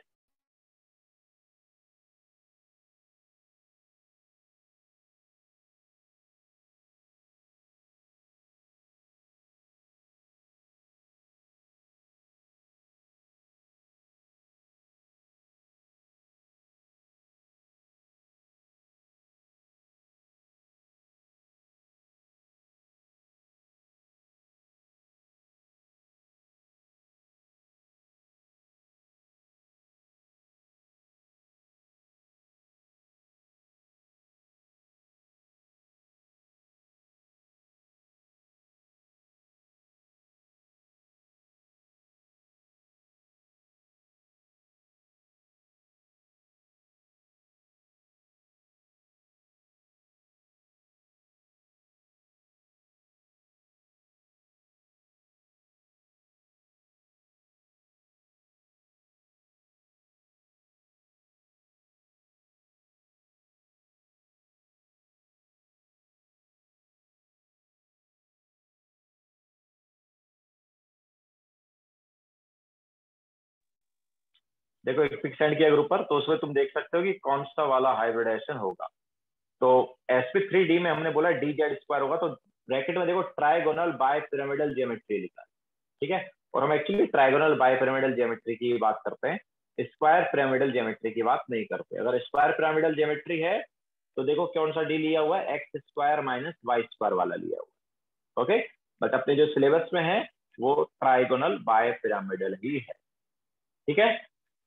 देखो एक फिक्स एंड किया ग्रुप पर, तो उसमें तुम देख सकते हो कि कौन सा वाला हाइब्रिडाइजेशन होगा। तो sp3d में हमने बोला dz² होगा, तो ब्रैकेट में देखो ट्राइगोनल बाय पिरामिडल ज्योमेट्री लिखा है, ठीक है। और हम actually trigonal bipyramidal geometry की बात करते हैं, स्क्वायर पिरामिडल ज्योमेट्री की बात नहीं करते। अगर स्क्वायर पिरामिडल ज्योमेट्री है तो देखो कौन सा डी लिया हुआ है, x² माइनस y² वाला लिया हुआ है, ओके। बट अपने जो सिलेबस में है वो ट्राइगोनल बाय पिरामिडल ही है, ठीक है।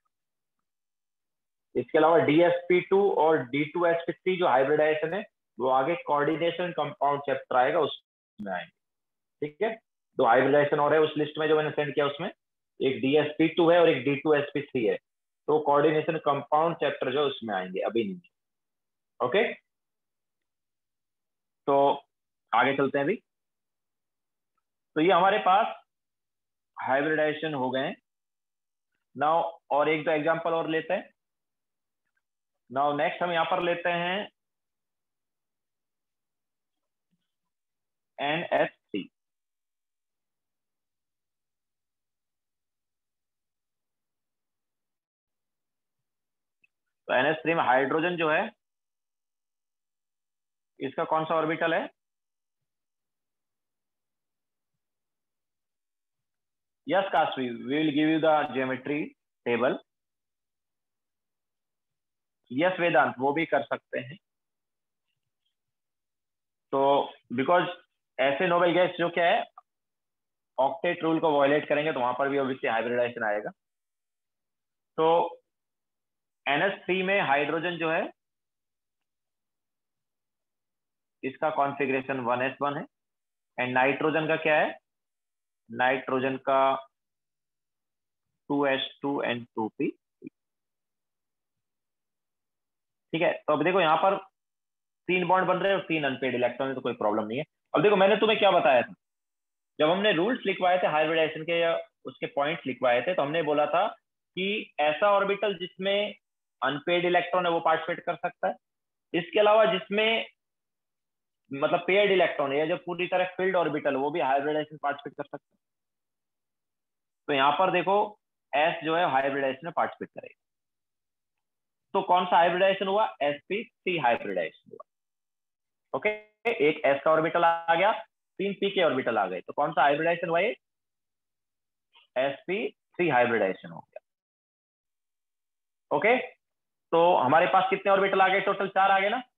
इसके अलावा DsP2 और D2sp3 जो हाइब्रिडाइजेशन है वो आगे कोऑर्डिनेशन कंपाउंड चैप्टर आएगा, उसमें आएंगे, ठीक है। दो हाइब्रिडाइजेशन और है उस लिस्ट में जो मैंने सेंड किया, उसमें एक DsP2 है और एक D2sp3 है। तो कोऑर्डिनेशन कंपाउंड चैप्टर जो उसमें आएंगे, अभी नहीं, ओके। तो आगे चलते हैं अभी। तो ये हमारे पास हाइब्रिडाइजेशन हो गए। नाउ और एक दो एग्जांपल और लेते हैं। नाउ नेक्स्ट हम यहां पर लेते हैं NH3। तो NH3 में हाइड्रोजन जो है इसका कौन सा ऑर्बिटल है? Yes Kashvi, we will give you the geometry table. Yes Vedant, वो भी कर सकते हैं। तो बिकॉज ऐसे नोबेल गैस जो क्या है ऑक्टेट रूल को वायलेट करेंगे, तो वहां पर भी ऑब्वियसली हाइब्रिडाइजेशन आएगा। तो NH3 में हाइड्रोजन जो है इसका कॉन्फ़िगरेशन 1s1 है। एंड नाइट्रोजन का क्या है? नाइट्रोजन का 2s2 एंड 2p, ठीक है। तो अब देखो यहाँ पर 3 बॉन्ड बन रहे हैं और 3 अनपेड इलेक्ट्रॉन है, तो कोई प्रॉब्लम नहीं है। अब देखो मैंने तुम्हें क्या बताया था, जब हमने रूल्स लिखवाए थे हाइब्रिडाइजेशन के या उसके पॉइंट्स लिखवाए थे, तो हमने बोला था कि ऐसा ऑर्बिटल जिसमें अनपेड इलेक्ट्रॉन है वो पार्टिसिपेट कर सकता है। इसके अलावा जिसमें मतलब पेयर्ड इलेक्ट्रॉन है या जो पूरी तरह फिल्ड ऑर्बिटल है वो भी हाइब्रिडाइजेशन पार्टिसिपेट कर सकता है। तो यहाँ पर देखो एस जो है हाइब्रिडाइजेशन में पार्टिसिपेट करेगा। तो कौन सा हाइब्रिडाइजेशन हुआ? sp3 हाइब्रिडाइजेशन हुआ, ओके। एक एस का ऑर्बिटल आ गया, 3 पी के ऑर्बिटल आ गए, तो कौन सा हाइब्रिडाइजेशन हुआ? ये sp3 हाइब्रिडाइजेशन हो गया, ओके। तो हमारे पास कितने ऑर्बिटल आ गए? टोटल 4 आ गए ना।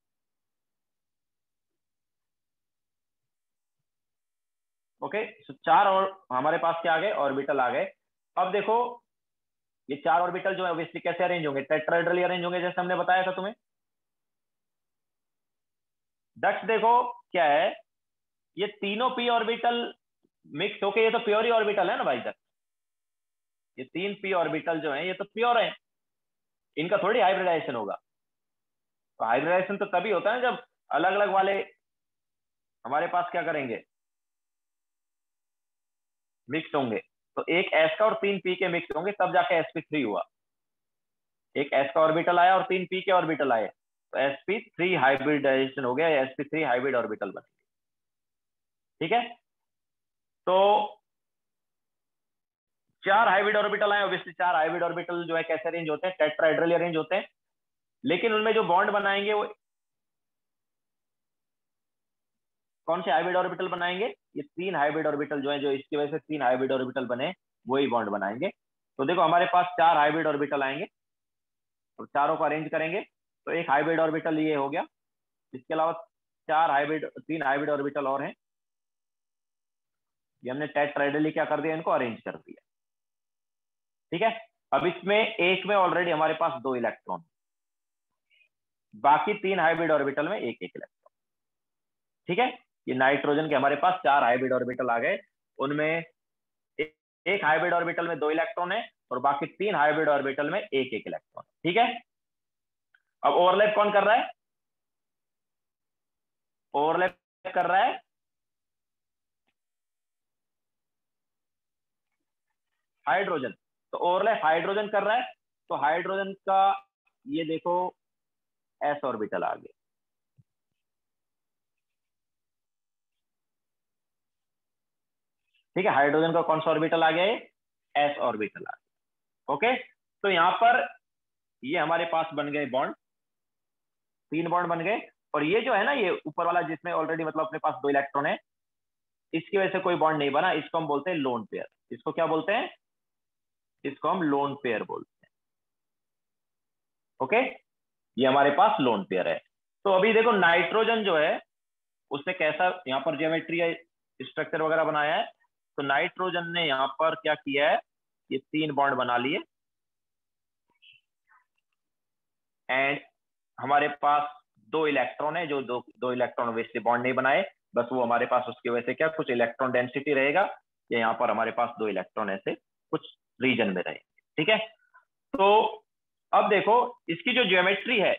ओके, तो 4 और हमारे पास क्या आ गए? ऑर्बिटल आ गए। अब देखो ये 4 ऑर्बिटल जो है ऑब्वियसली कैसे अरेंज होंगे? टेट्राहेड्रली अरेंज होंगे, जैसे हमने बताया था तुम्हें। दक्ष देखो क्या है, ये तीनों पी ऑर्बिटल मिक्स होके, ये तो प्योर ही ऑर्बिटल है ना भाई। दक्ष ये 3 पी ऑर्बिटल जो है ये तो प्योर है, इनका थोड़ी हाइब्रिडाइजेशन होगा। तो हाइब्रिडाइजेशन तो तभी होता है जब अलग अलग वाले हमारे पास क्या करेंगे? मिक्स होंगे। तो एक एस का और 3 पी के मिक्स होंगे, तब जाके sp3 हुआ। एक एस का ऑर्बिटल आया और 3 पी के ऑर्बिटल आए, तो sp3 हाइब्रिडाइजेशन हो गया, sp3 हाइब्रिड ऑर्बिटल बने, ठीक है। तो 4 हाइब्रिड ऑर्बिटल आए, ऑब्वियसली 4 हाइब्रिड ऑर्बिटल जो है कैसे अरेंज होते हैं? टेट्राहेड्रली अरेंज होते हैं। लेकिन उनमें जो बॉन्ड बनाएंगे वो कौन से हाइब्रिड ऑर्बिटल बनाएंगे? ये 3 हाइब्रिड ऑर्बिटल जो है, जो इसकी वजह से 3 हाइब्रिड ऑर्बिटल बने, वही बॉन्ड बनाएंगे। तो देखो हमारे पास 4 हाइब्रिड ऑर्बिटल आएंगे और चारों को अरेंज करेंगे, तो एक हाइब्रिड ऑर्बिटल ये हो गया। इसके अलावा 3 हाइब्रिड ऑर्बिटल और हैं, ये हमने टेट्राहेड्रली क्या कर दिया? इनको अरेंज कर दिया, ठीक है। अब इसमें एक में ऑलरेडी हमारे पास 2 इलेक्ट्रॉन, बाकी 3 हाइब्रिड ऑर्बिटल में एक एक इलेक्ट्रॉन, ठीक है। ये नाइट्रोजन के हमारे पास 4 हाइब्रिड ऑर्बिटल आ गए, उनमें एक हाइब्रिड ऑर्बिटल में 2 इलेक्ट्रॉन है और बाकी 3 हाइब्रिड ऑर्बिटल में एक एक इलेक्ट्रॉन, ठीक है। अब ओवरलैप कौन कर रहा है? ओवरलैप कर रहा है हाइड्रोजन। तो ओवरलैप हाइड्रोजन कर रहा है, तो हाइड्रोजन का ये देखो एस ऑर्बिटल आ गया, ठीक है। हाइड्रोजन का कौन सा ऑर्बिटल आ गया? ये एस ऑर्बिटल आ गया, ओके। तो यहाँ पर ये हमारे पास बन गए बॉन्ड, 3 बॉन्ड बन गए। और ये जो है ना, ये ऊपर वाला जिसमें ऑलरेडी मतलब अपने पास 2 इलेक्ट्रॉन है, इसकी वजह से कोई बॉन्ड नहीं बना, इसको हम बोलते हैं लोन पेयर। इसको क्या बोलते हैं? इसको हम लोन पेयर बोलते हैं। ओके, ये हमारे पास लोन पेयर है। तो अभी देखो नाइट्रोजन जो है उसने कैसा यहाँ पर ज्योमेट्री है, स्ट्रक्चर वगैरह बनाया है। तो नाइट्रोजन ने यहाँ पर क्या किया है, ये 3 बॉन्ड बना लिए, एंड हमारे पास 2 इलेक्ट्रॉन है, जो दो इलेक्ट्रॉन ऑब्वियसली बॉन्ड नहीं बनाए, बस वो हमारे पास उसकी वजह से क्या कुछ इलेक्ट्रॉन डेंसिटी रहेगा, या यहाँ पर हमारे पास 2 इलेक्ट्रॉन ऐसे कुछ रीजन में रहेंगे। ठीक है, तो अब देखो इसकी जो ज्योमेट्री है,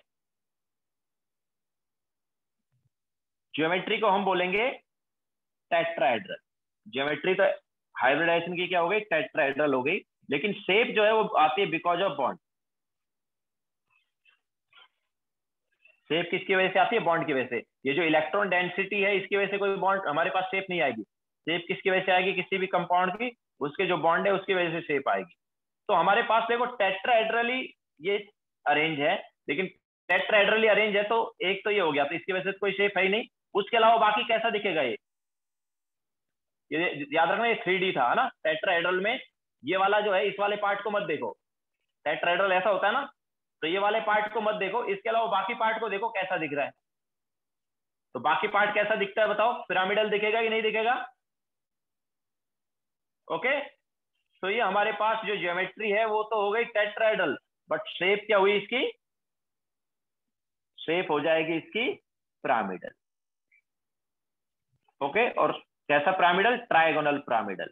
ज्योमेट्री को हम बोलेंगे टेट्राहेड्रल। ज्योमेट्री तो हाइब्रिडाइजेशन की क्या हो गई, टेट्राहेड्रल हो गई, लेकिन शेप जो है वो आती है बिकॉज ऑफ बॉन्ड। शेप किसकी वजह से आती है? बॉन्ड की वजह से। ये जो इलेक्ट्रॉन डेंसिटी है इसकी वजह से कोई बॉन्ड हमारे पास शेप नहीं आएगी। शेप किसकी वजह से आएगी? किसी भी कंपाउंड की उसके जो बॉन्ड है उसकी वजह से शेप आएगी। तो हमारे पास देखो टेट्राहेड्रली ये अरेंज है, लेकिन टेट्राहेड्रली अरेंज है तो एक तो ये हो गया, तो इसकी वजह से कोई शेप है ही नहीं। उसके अलावा बाकी कैसा दिखेगा? ये याद रखना, ये 3D था ना टेट्राहेड्रल में। ये वाला जो है, इस वाले पार्ट को मत देखो, टेट्राहेड्रल ऐसा होता है ना, तो ये वाले पार्ट को मत देखो, इसके अलावा बाकी पार्ट को देखो कैसा दिख रहा है। तो बाकी पार्ट कैसा दिखता है बताओ? पिरामिडल दिखेगा कि नहीं दिखेगा? ओके, तो ये हमारे पास जो ज्योमेट्री है वो तो हो गई टेट्राहेड्रल, बट शेप क्या हुई इसकी? शेप हो जाएगी इसकी पिरामिडल। ओके, और कैसा पिरामिडल? Trigonal pyramidal.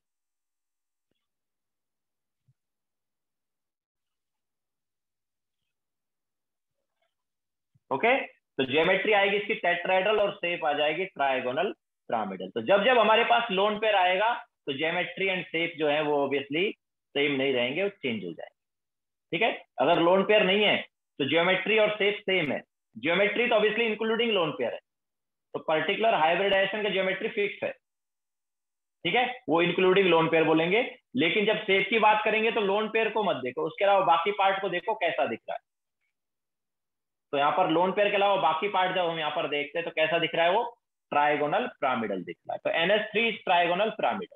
ओके, तो ज्योमेट्री आएगी इसकी टेट्राहेड्रल और शेप आ जाएगी ट्राइगोनल पिरामिडल। तो जब जब हमारे पास लोन पेयर आएगा तो ज्योमेट्री एंड शेप जो है वो ऑब्वियसली सेम नहीं रहेंगे, वो चेंज हो जाएंगे। ठीक है, अगर लोन पेयर नहीं है तो ज्योमेट्री और शेप सेम है। ज्योमेट्री तो ऑब्वियसली इंक्लूडिंग लोन पेयर है, तो पर्टिकुलर हाइब्रिडाइजेशन का ज्योमेट्री फिक्स है। ठीक है, वो इंक्लूडिंग लोन पेयर बोलेंगे। लेकिन जब शेप की बात करेंगे तो लोन पेयर को मत देखो, उसके अलावा बाकी पार्ट को देखो कैसा दिख रहा है। तो यहाँ पर लोन पेयर के अलावा बाकी पार्ट जब हम यहाँ पर देखते हैं तो कैसा दिख रहा है? वो ट्राइगोनल पिरामिडल दिख रहा है। तो NH3 is trigonal pyramidal.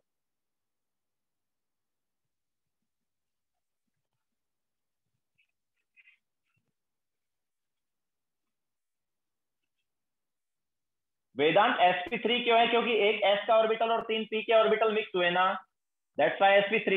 Vedanta sp3 क्यों है? क्योंकि एक s का ऑर्बिटल और 3 p के ऑर्बिटल मिक्स हुए ना, that's why sp3।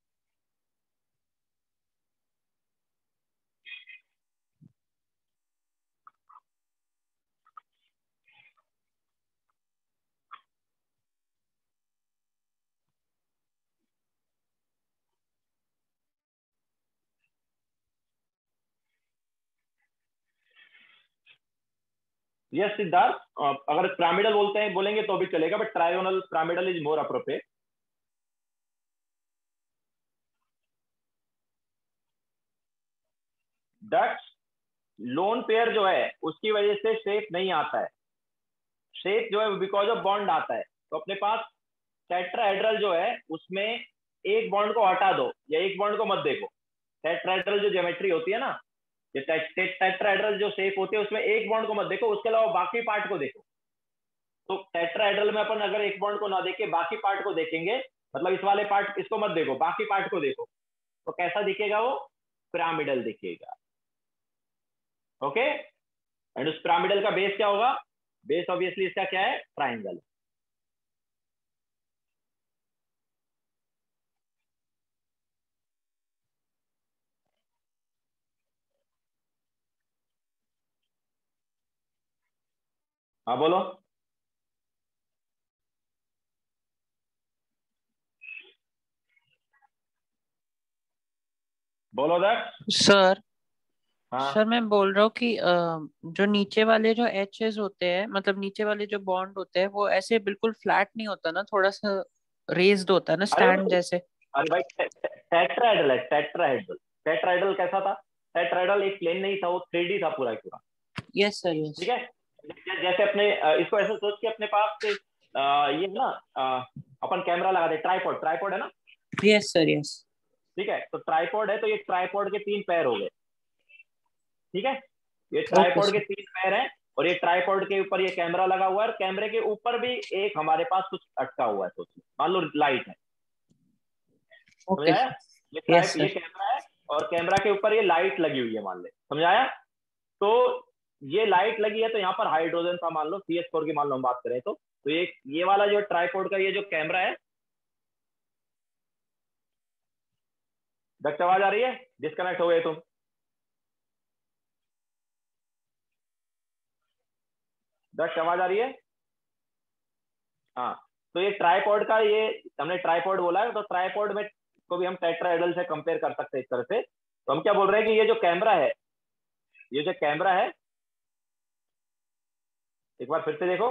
Yes Siddharth, अगर पिरामिडल बोलते हैं बोलेंगे तो भी चलेगा, but trigonal pyramidal is more appropriate. That's lone pair जो है उसकी वजह से शेप नहीं आता है। शेप जो है बिकॉज ऑफ बॉन्ड आता है। तो अपने पास टेट्राहेड्रल जो है उसमें एक बॉन्ड को हटा दो या एक बॉन्ड को मत देखो। टेट्राहेड्रल जो ज्योमेट्री होती है ना, ये टेट्राहेड्रल जो शेप होती है उसमें एक बॉन्ड को मत देखो, उसके अलावा बाकी पार्ट को देखो। तो टेट्राहेड्रल में अपन अगर एक बॉन्ड को ना देखे बाकी पार्ट को देखेंगे, मतलब इस वाले पार्ट इसको मत देखो, बाकी पार्ट को देखो, तो कैसा दिखेगा? वो पिरामिडल दिखेगा। ओके, एंड उस पिरामिडल का बेस क्या होगा? बेस ऑब्वियसली इसका क्या है? ट्राइंगल। हाँ बोलो। बोलो दक्ष। सर हाँ, सर मैं बोल रहा हूँ कि जो नीचे वाले जो एचेस होते हैं, मतलब नीचे वाले जो बॉन्ड होते हैं, वो ऐसे बिल्कुल फ्लैट नहीं होता ना, थोड़ा सा रेज्ड होता है ना, अरे स्टैंड जैसे। अरे भाई टेट्राहेड्रल है, टेट्राहेड्रल। टेट्राहेड्रल कैसा था? टेट्राहेड्रल एक प्लेन नहीं था, वो 3D था पूरा पूरा। Yes sir, yes. ठीक है, जैसे अपने इसको ऐसे सोच के अपने पास ये ना अपन कैमरा लगा दे, ट्राइपॉड, ट्राइपॉड है ना। Yes sir, yes. ठीक है, तो ट्राइपॉड है तो ये ट्राइपॉड के 3 पैर हो गए। ठीक है, ये ओके ट्राइपॉड के सर। 3 पैर हैं, और ये ट्राइपॉड के ऊपर ये कैमरा लगा हुआ है, और कैमरे के ऊपर भी एक हमारे पास कुछ अटका हुआ है, सोचिए मान लो लाइट है। समझ ओके आया? सर। यस ये सर। कैमरा है, और कैमरा के ऊपर ये लाइट लगी हुई है, मान ले। समझ आया? तो ये लाइट लगी है, तो यहाँ पर हाइड्रोजन था, मान लो CH4 की, मान लो हम बात करें तो ये वाला जो ट्राइपॉड का ये जो कैमरा है, दक्ष आवाज आ रही है? डिस्कनेक्ट हो गए तुम? दक्ष आवाज आ रही है? हाँ, तो ये ट्राइपॉड का, ये हमने ट्राइपॉड बोला है, तो ट्राइपॉड में को भी हम टेट्राहेड्रल से कंपेयर कर सकते हैं इस तरह से। तो हम क्या बोल रहे हैं कि ये जो कैमरा है, ये जो कैमरा है, एक बार फिर से देखो,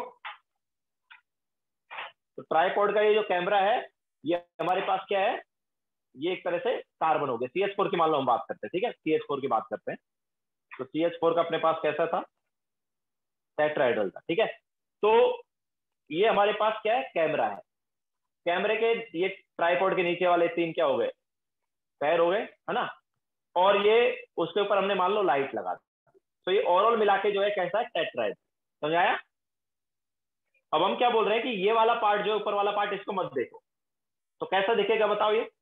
तो ट्राइपॉड का ये जो कैमरा है, ये हमारे पास क्या है, ये एक तरह से कार्बन हो गया। CH4 की मान लो हम बात करते हैं, ठीक है, CH4 की बात करते हैं। तो CH4 का अपने पास कैसा था? टेट्राहेड्रल था। ठीक है, तो ये हमारे पास क्या है? कैमरा है। कैमरे के ये ट्राइपॉड के नीचे वाले 3 क्या हो गए? पैर हो गए, है ना? और ये उसके ऊपर हमने मान लो लाइट लगा दी। तो ये ओवरऑल मिला के जो है कैसा है? टेट्राहेड्रल। समझ आया? अब हम क्या बोल रहे हैं कि ये वाला पार्ट जो ऊपर वाला पार्ट, इसको मत देखो, तो कैसा दिखेगा बताओ? ये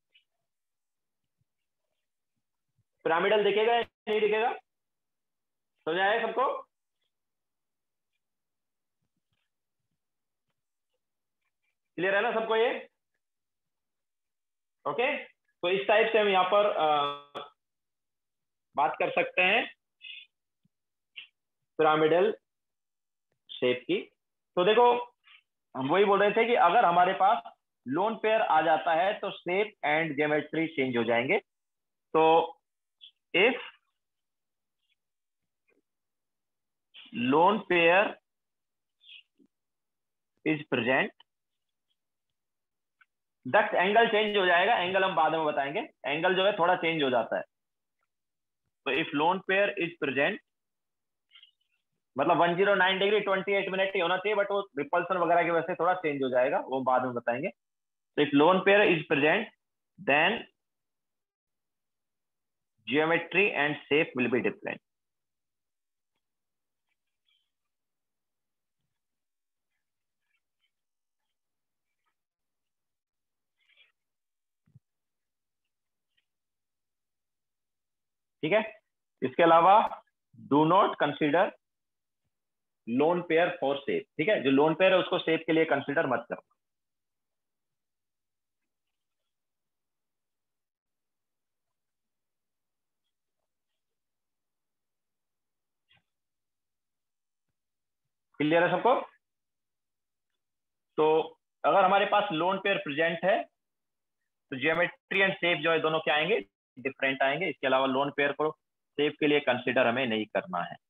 पिरामिडल दिखेगा या नहीं दिखेगा? समझ आया सबको? क्लियर है ना सबको ये? ओके, तो इस टाइप से हम यहाँ पर बात कर सकते हैं पिरामिडल शेप की। तो देखो, हम वही बोल रहे थे कि अगर हमारे पास लोन पेयर आ जाता है तो शेप एंड ज्योमेट्री चेंज हो जाएंगे। तो if lone pair is present, Daksh angle change हो जाएगा, एंगल हम बाद में बताएंगे, एंगल जो है थोड़ा चेंज हो जाता है। तो if lone pair is present, मतलब 109 डिग्री 28 मिनट ही होना चाहिए, बट वो रिपल्सन वगैरह की वजह से थोड़ा चेंज हो जाएगा, वो बाद में बताएंगे। तो if lone pair is present, then geometry and shape will be different. ठीक है, इसके अलावा do not consider lone pair for shape. ठीक है, जो लोन पेयर है उसको शेप के लिए कंसीडर मत करो। क्लियर है सबको? तो अगर हमारे पास लोन पेयर प्रेजेंट है तो जियोमेट्री एंड शेप जो है दोनों क्या आएंगे? डिफरेंट आएंगे। इसके अलावा लोन पेयर को शेप के लिए कंसीडर हमें नहीं करना है।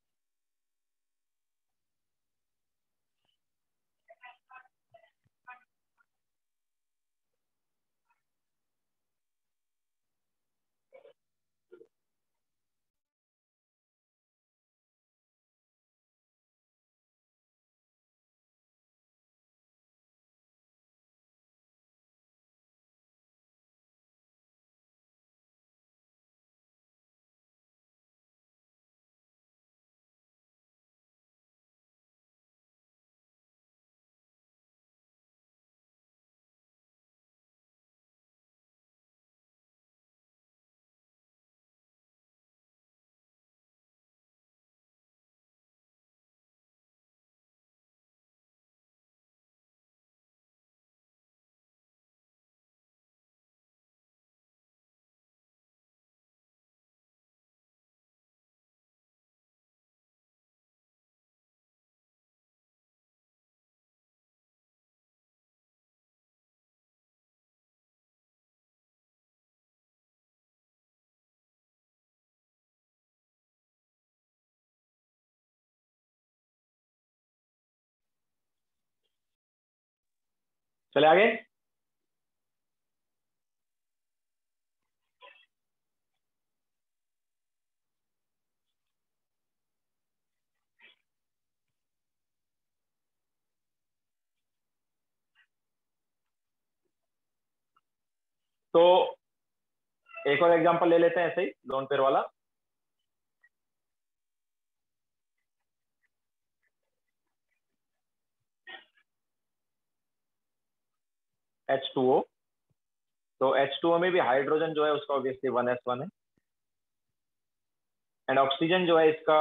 चले आगे। तो एक और एग्जांपल ले लेते हैं ऐसे ही लोन पेयर वाला। H2O, तो H2O में भी हाइड्रोजन जो है उसका ऑब्वियसली 1s1 है, एंड ऑक्सीजन जो है इसका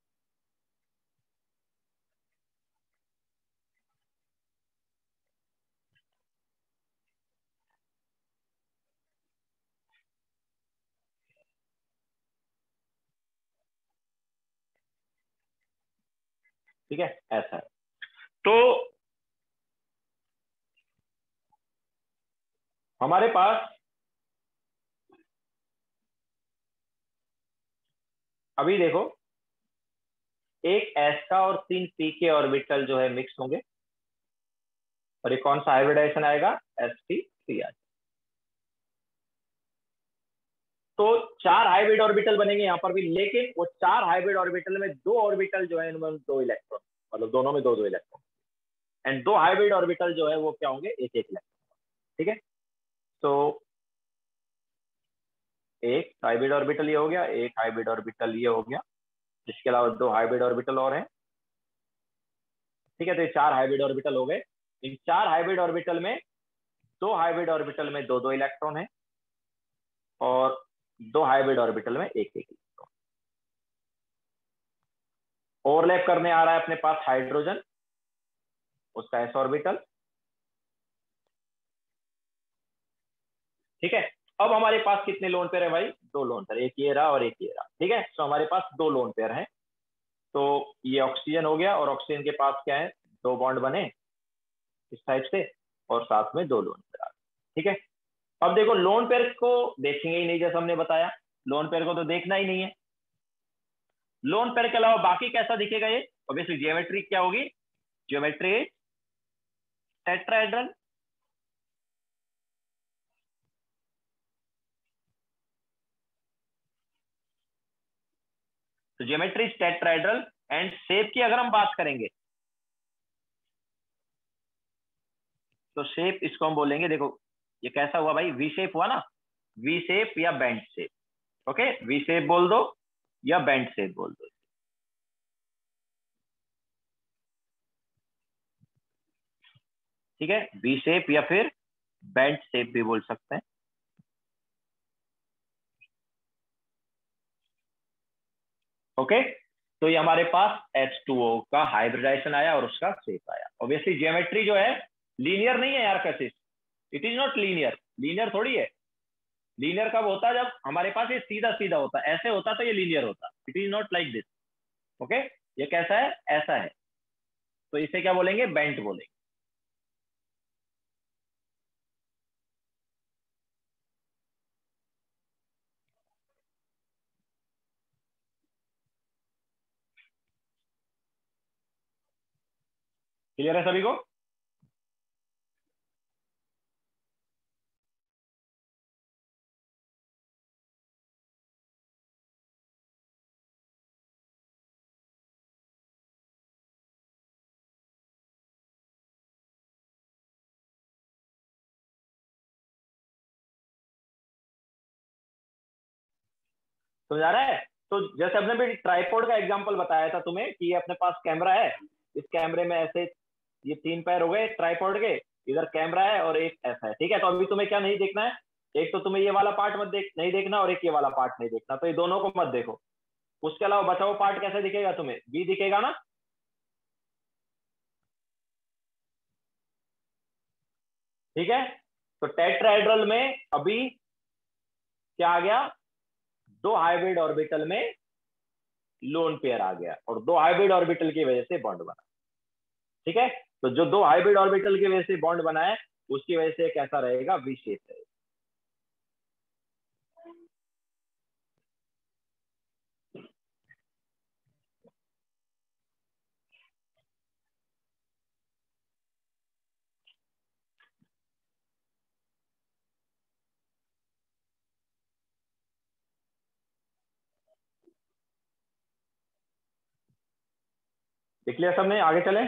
ठीक है ऐसा है। तो हमारे पास अभी देखो एक एस का और 3 पी के ऑर्बिटल जो है मिक्स होंगे, और ये कौन सा हाइब्रिडाइजेशन आएगा, sp3 आएगा। तो 4 हाइब्रिड ऑर्बिटल बनेंगे यहाँ पर भी, लेकिन वो 4 हाइब्रिड ऑर्बिटल में 2 ऑर्बिटल जो है इनमें 2 इलेक्ट्रॉन, मतलब दोनों में 2 इलेक्ट्रॉन, एंड 2 हाइब्रिड ऑर्बिटल जो है वो क्या होंगे, एक इलेक्ट्रॉन। ठीक है, तो एक हाइब्रिड ऑर्बिटल ये हो गया, एक हाइब्रिड ऑर्बिटल ये हो गया, जिसके अलावा 2 हाइब्रिड ऑर्बिटल और हैं। ठीक है, तो ये 4 हाइब्रिड ऑर्बिटल हो गए। इन 4 हाइब्रिड ऑर्बिटल में 2 हाइब्रिड ऑर्बिटल में 2 इलेक्ट्रॉन है, और 2 हाइब्रिड ऑर्बिटल में एक इलेक्ट्रॉन। ओवरलैप करने आ रहा है अपने पास हाइड्रोजन, उसका एस ऑर्बिटल। ठीक है, अब हमारे पास कितने लोन पेयर है भाई, 2 लोन पेयर, एक ये रहा और एक ये रहा। ठीक है, तो हमारे पास 2 लोन पेयर हैं। तो ये ऑक्सीजन हो गया, और ऑक्सीजन के पास क्या है, 2 बॉन्ड बने इस टाइप से, और साथ में 2 लोन पेयर आ गए। ठीक है, अब देखो लोन पेयर को देखेंगे ही नहीं, जैसा हमने बताया लोन पेयर को तो देखना ही नहीं है। लोन पेयर के अलावा बाकी कैसा दिखेगा ये, ऑब्वियसली ज्योमेट्री क्या होगी, ज्योमेट्री टेट्राहेड्रल। तो ज्योमेट्री टेट्राहेड्रल, एंड शेप की अगर हम बात करेंगे तो शेप इसको हम बोलेंगे, देखो ये कैसा हुआ भाई, वी शेप हुआ ना, वी शेप या bend shape. Okay, V shape बोल दो या बेंड शेप बोल दो। ठीक है, वी शेप या फिर बेंड शेप भी बोल सकते हैं। ओके, तो ये हमारे पास H2O का हाइब्रिडाइजेशन आया और उसका शेप आया। ऑब्वियसली ज्योमेट्री जो है लीनियर नहीं है यार, कैसे, it is not linear, linear थोड़ी है। लीनियर कब होता है, जब हमारे पास ये सीधा सीधा होता है, ऐसे होता तो ये लीनियर होता, it is not like this. Okay, ये कैसा है, ऐसा है, तो इसे क्या बोलेंगे, बेंट बोलेंगे। क्लियर है सभी को। समझ आ रहा है। तो जैसे अपने भी ट्राइपॉड का एग्जांपल बताया था तुम्हें कि ये अपने पास कैमरा है, इस कैमरे में ऐसे ये 3 पैर हो गए ट्राइपॉड के, इधर कैमरा है और एक ऐसा है। ठीक है, तो अभी तुम्हें क्या नहीं देखना है, एक तो तुम्हें ये वाला पार्ट मत नहीं देखना, और एक ये वाला पार्ट नहीं देखना, तो ये दोनों को मत देखो। उसके अलावा बचा हुआ पार्ट कैसे दिखेगा तुम्हें, बी दिखेगा ना। ठीक है, तो टेट्राहेड्रल में अभी क्या आ गया, 2 हाइब्रिड ऑर्बिटल में लोन पेयर आ गया, और 2 हाइब्रिड ऑर्बिटल की वजह से बॉन्ड बना। ठीक है, तो जो 2 हाइब्रिड ऑर्बिटल की वजह से बॉन्ड बना है, उसकी वजह से कैसा रहेगा, वी शेप रहेगा। देख लिया सबने, आगे चले।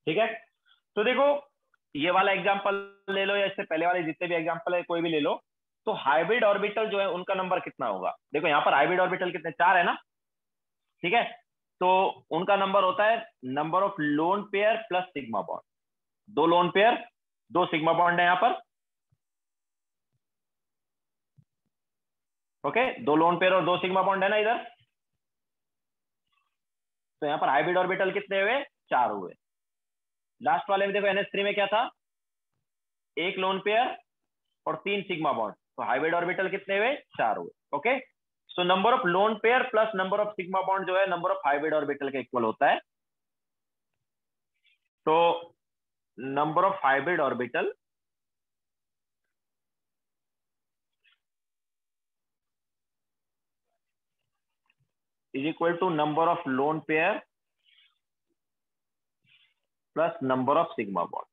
ठीक है, तो देखो ये वाला एग्जांपल ले लो या इससे पहले वाले जितने भी एग्जांपल है कोई भी ले लो, तो हाइब्रिड ऑर्बिटल जो है उनका नंबर कितना होगा? देखो यहाँ पर हाइब्रिड ऑर्बिटल कितने, 4 है ना, ठीक है, तो उनका नंबर होता है number of lone pair plus sigma bond. 2 lone pair 2 sigma bond है यहाँ पर, ओके, 2 लोन पेयर और 2 सिग्मा बॉन्ड है ना इधर, तो यहाँ पर हाइब्रिड ऑर्बिटल कितने हुए? 4 हुए। लास्ट वाले में देखो NH3 में क्या था? 1 लोन पेयर और 3 सिग्मा बॉन्ड, तो हाइब्रिड ऑर्बिटल कितने हुए? 4 हुए। Okay, so number of lone pair plus number of sigma bond जो है नंबर ऑफ हाइब्रिड ऑर्बिटल के इक्वल होता है। तो number of hybrid orbital is equal to number of lone pair plus number of sigma bond.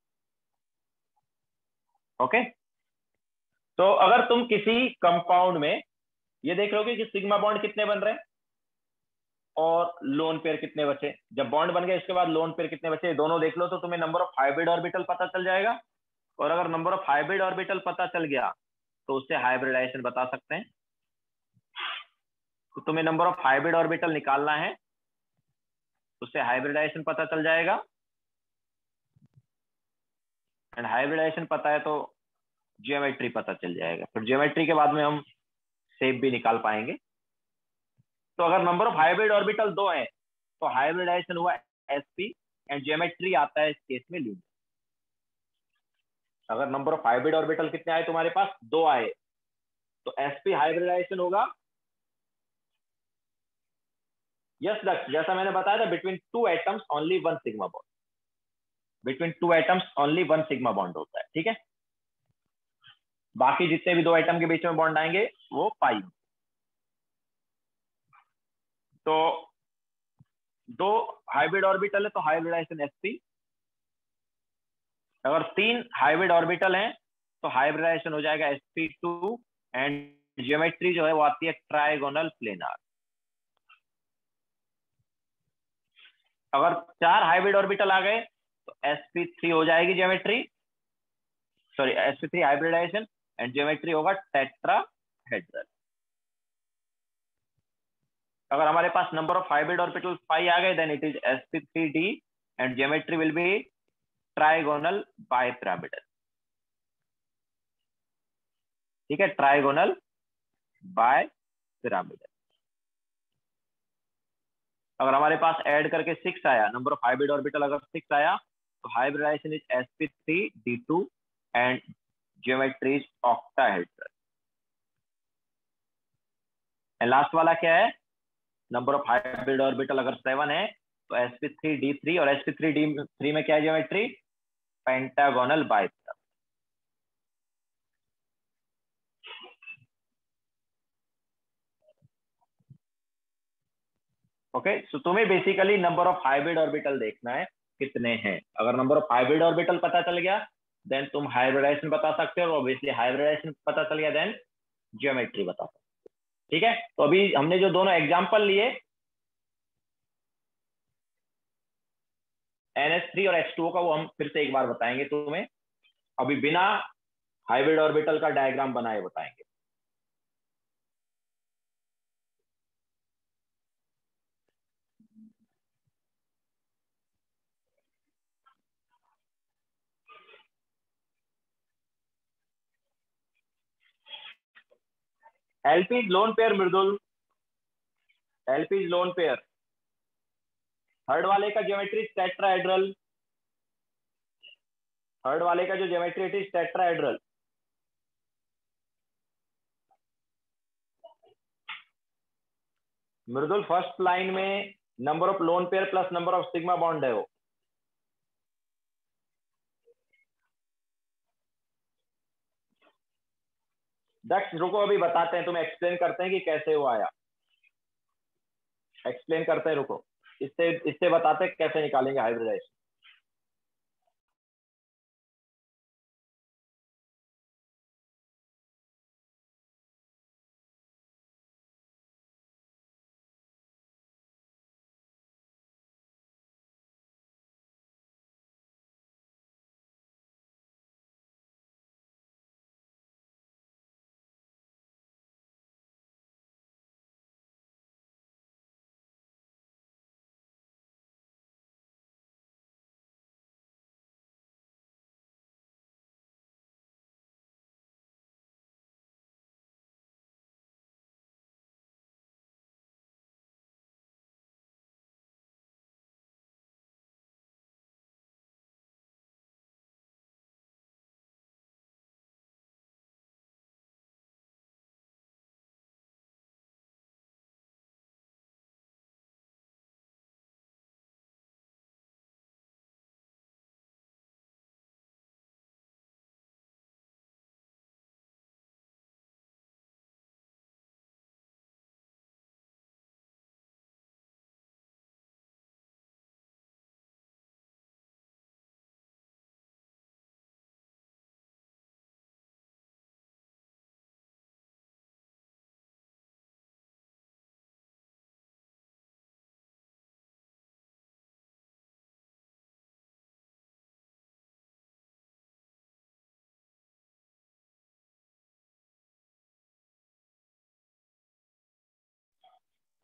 Okay, तो अगर तुम किसी कंपाउंड में ये देख लोगे कि सिग्मा बॉन्ड कितने बन रहे हैं और लोन पेयर कितने बचे, जब बॉन्ड बन गए इसके बाद लोन पेयर कितने बचे, दोनों देख लो तो तुम्हें नंबर ऑफ हाइब्रिड ऑर्बिटल पता चल जाएगा। और अगर नंबर ऑफ हाइब्रिड ऑर्बिटल पता चल गया तो उससे हाइब्रिडाइजेशन बता सकते हैं। तो तुम्हें नंबर ऑफ हाइब्रिड ऑर्बिटल निकालना है, उससे हाइब्रिडाइजेशन पता चल जाएगा, एंड हाइब्रिडाइजेशन पता है तो जियोमेट्री पता चल जाएगा, फिर जियोमेट्री के बाद में हम शेप भी निकाल पाएंगे। तो अगर नंबर ऑफ हाइब्रिड ऑर्बिटल 2 है तो हाइब्रिडाइजेशन हुआ sp एंड जियोमेट्री आता है इस केस में लीनियर। अगर नंबर ऑफ हाइब्रिड ऑर्बिटल कितने आए तुम्हारे पास? 2 आए, तो sp हाइब्रिडाइजेशन होगा, यस दक्ष, जैसा मैंने बताया था, between 2 atoms only 1 sigma bond, between 2 atoms only 1 sigma bond होता है, ठीक है, बाकी जितने भी 2 एटम के बीच में बॉन्ड आएंगे वो पाई। तो 2 हाइब्रिड ऑर्बिटल है तो हाइब्रिडाइजेशन sp, अगर 3 हाइब्रिड ऑर्बिटल हैं तो हाइब्रिडाइजेशन हो जाएगा sp2, एंड ज्योमेट्री जो है वो आती है ट्राइगोनल प्लेनार। अगर 4 हाइब्रिड ऑर्बिटल आ गए तो sp3 हो जाएगी geometry, sorry sp3 hybridization, and geometry होगा टेट्राहेड्रल। अगर हमारे पास नंबर ऑफ हाइब्रिड ऑर्बिटल 5 आ गए then it is sp3d and geometry will be trigonal bipyramidal, ठीक है, ट्राइगोनल बाइपिरामिडल। अगर हमारे पास ऐड करके 6 आया, नंबर ऑफ हाइब्रिड ऑर्बिटल अगर 6 आया तो hybridization is sp3d2 and geometry is octahedral. And last वाला क्या है? नंबर ऑफ हाइब्रिड ऑर्बिटल अगर 7 है तो sp3d3, और sp3d3 में क्या है geometry? Pentagonal bipyramidal. Okay, so तुम्हें basically number of hybrid orbital देखना है कितने हैं। अगर नंबर ऑफ हाइब्रिड ऑर्बिटल पता चल गया देन तुम हाइब्रिडाइजेशन बता सकते हो, और ऑब्वियसली हाइब्रिडाइजेशन पता चल गया देन ज्योमेट्री बता सकते हो, ठीक है। तो अभी हमने जो दोनों एग्जांपल लिए NH3 और H2O का, वो हम फिर से एक बार बताएंगे तुम्हें, अभी बिना हाइब्रिड ऑर्बिटल का डायग्राम बनाए बताएंगे। LP is lone pair Mridul, LP is lone pair. Third वाले का ज्योमेट्री टेट्राहेड्रल, थर्ड वाले का जो geometry it is tetrahedral. Mridul first line में number of lone pair plus number of sigma bond है वो। दक्ष रुको अभी बताते हैं, तुम्हें एक्सप्लेन करते हैं कि कैसे वो आया, एक्सप्लेन करते हैं, रुको, इससे इससे बताते हैं कैसे निकालेंगे हाइब्रिडाइजेशन।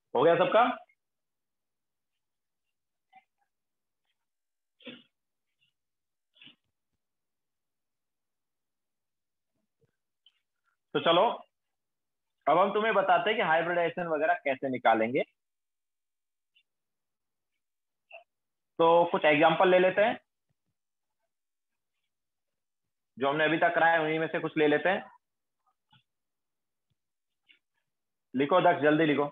हो गया सबका? तो चलो अब हम तुम्हें बताते हैं कि हाइब्रिडाइजेशन वगैरह कैसे निकालेंगे। तो कुछ एग्जांपल ले लेते हैं जो हमने अभी तक कराया, उन्हीं में से कुछ ले लेते हैं। लिखो दक्ष, जल्दी लिखो।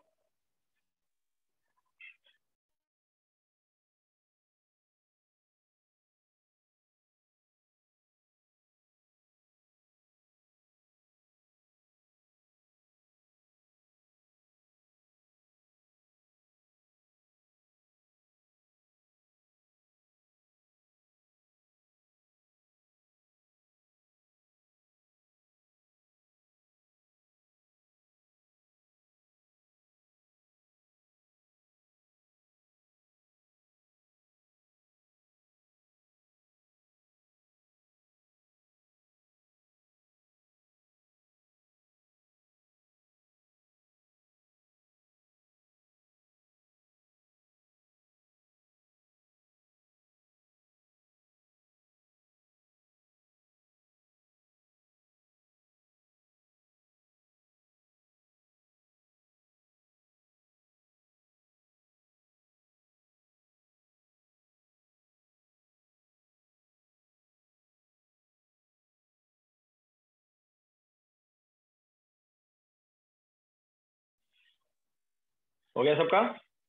हो गया सबका?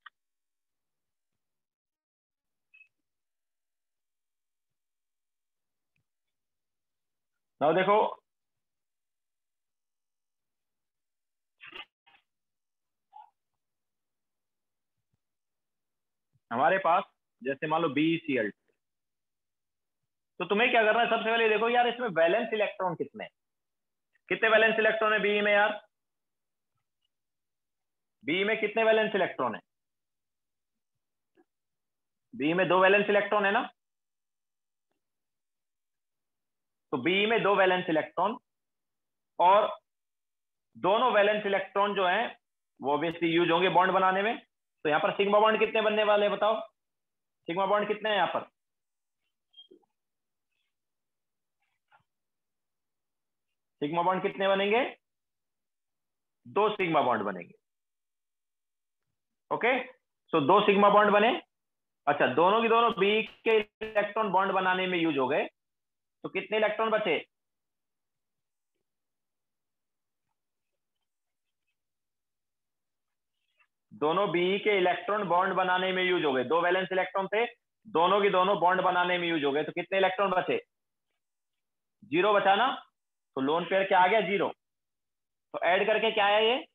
now देखो, हमारे पास जैसे मान लो BeCl, तो तुम्हें क्या करना है, सबसे पहले देखो यार इसमें वैलेंस इलेक्ट्रॉन कितने हैं? कितने वैलेंस इलेक्ट्रॉन है बी में यार? बी में कितने वैलेंस इलेक्ट्रॉन है? बी में 2 वैलेंस इलेक्ट्रॉन है ना? तो बी में 2 वैलेंस इलेक्ट्रॉन, और दोनों वैलेंस इलेक्ट्रॉन जो हैं वो ऑब्वियसली यूज होंगे बॉन्ड बनाने में। तो यहाँ पर सिग्मा बॉन्ड कितने बनने वाले हैं बताओ? सिग्मा बॉन्ड कितने हैं यहाँ पर? सिग्मा बॉन्ड कितने बनेंगे? 2 सिग्मा बॉन्ड बनेंगे। ओके, सो 2 सिग्मा बॉन्ड बने। अच्छा, दोनों की दोनों बी के इलेक्ट्रॉन बॉन्ड बनाने में यूज हो गए, तो कितने इलेक्ट्रॉन बचे? दोनों बी के इलेक्ट्रॉन बॉन्ड बनाने में यूज हो गए। 2 वैलेंस इलेक्ट्रॉन थे, दोनों की दोनों बॉन्ड बनाने में यूज हो गए, तो कितने इलेक्ट्रॉन बचे? 0 बचा ना? तो लोन पेयर क्या आ गया? 0। तो ऐड करके क्या आया? ये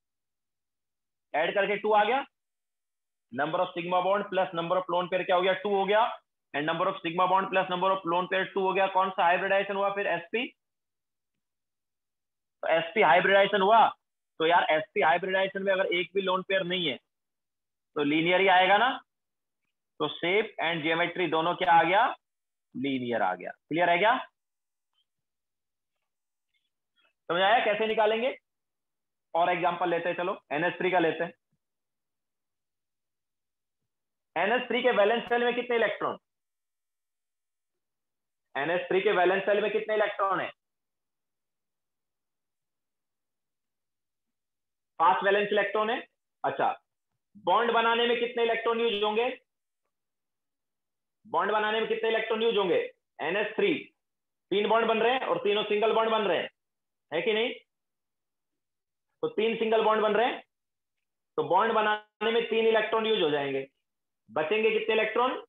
ऐड करके 2 आ गया। Number of sigma bond plus number of lone pair क्या हो गया? 2 हो गया। And number of sigma bond plus number of lone pair 2 हो गया। कौन सा हाइब्रिडाइजेशन हुआ फिर? sp। तो sp हाइब्रिडाइजेशन हुआ। तो यार sp हाइब्रिडाइजेशन में अगर एक भी लोन पेयर नहीं है तो लीनियर ही आएगा ना? तो शेप एंड जियोमेट्री दोनों क्या आ गया? लीनियर आ गया। क्लियर है क्या? समझ आया कैसे निकालेंगे? और एग्जांपल लेते हैं, चलो NH3 का लेते हैं। NH3 के वैलेंस शेल में कितने इलेक्ट्रॉन? NH3 के वैलेंस शेल में कितने इलेक्ट्रॉन है? 5 वैलेंस इलेक्ट्रॉन है। अच्छा, बॉन्ड बनाने में कितने इलेक्ट्रॉन यूज होंगे? बॉन्ड बनाने में कितने इलेक्ट्रॉन यूज होंगे? NH3 3 बॉन्ड बन रहे हैं और तीनों सिंगल बॉन्ड बन रहे हैं, है कि नहीं? तो 3 सिंगल बॉन्ड बन रहे हैं, तो बॉन्ड बनाने में 3 इलेक्ट्रॉन यूज हो जाएंगे। बचेंगे कितने इलेक्ट्रॉन?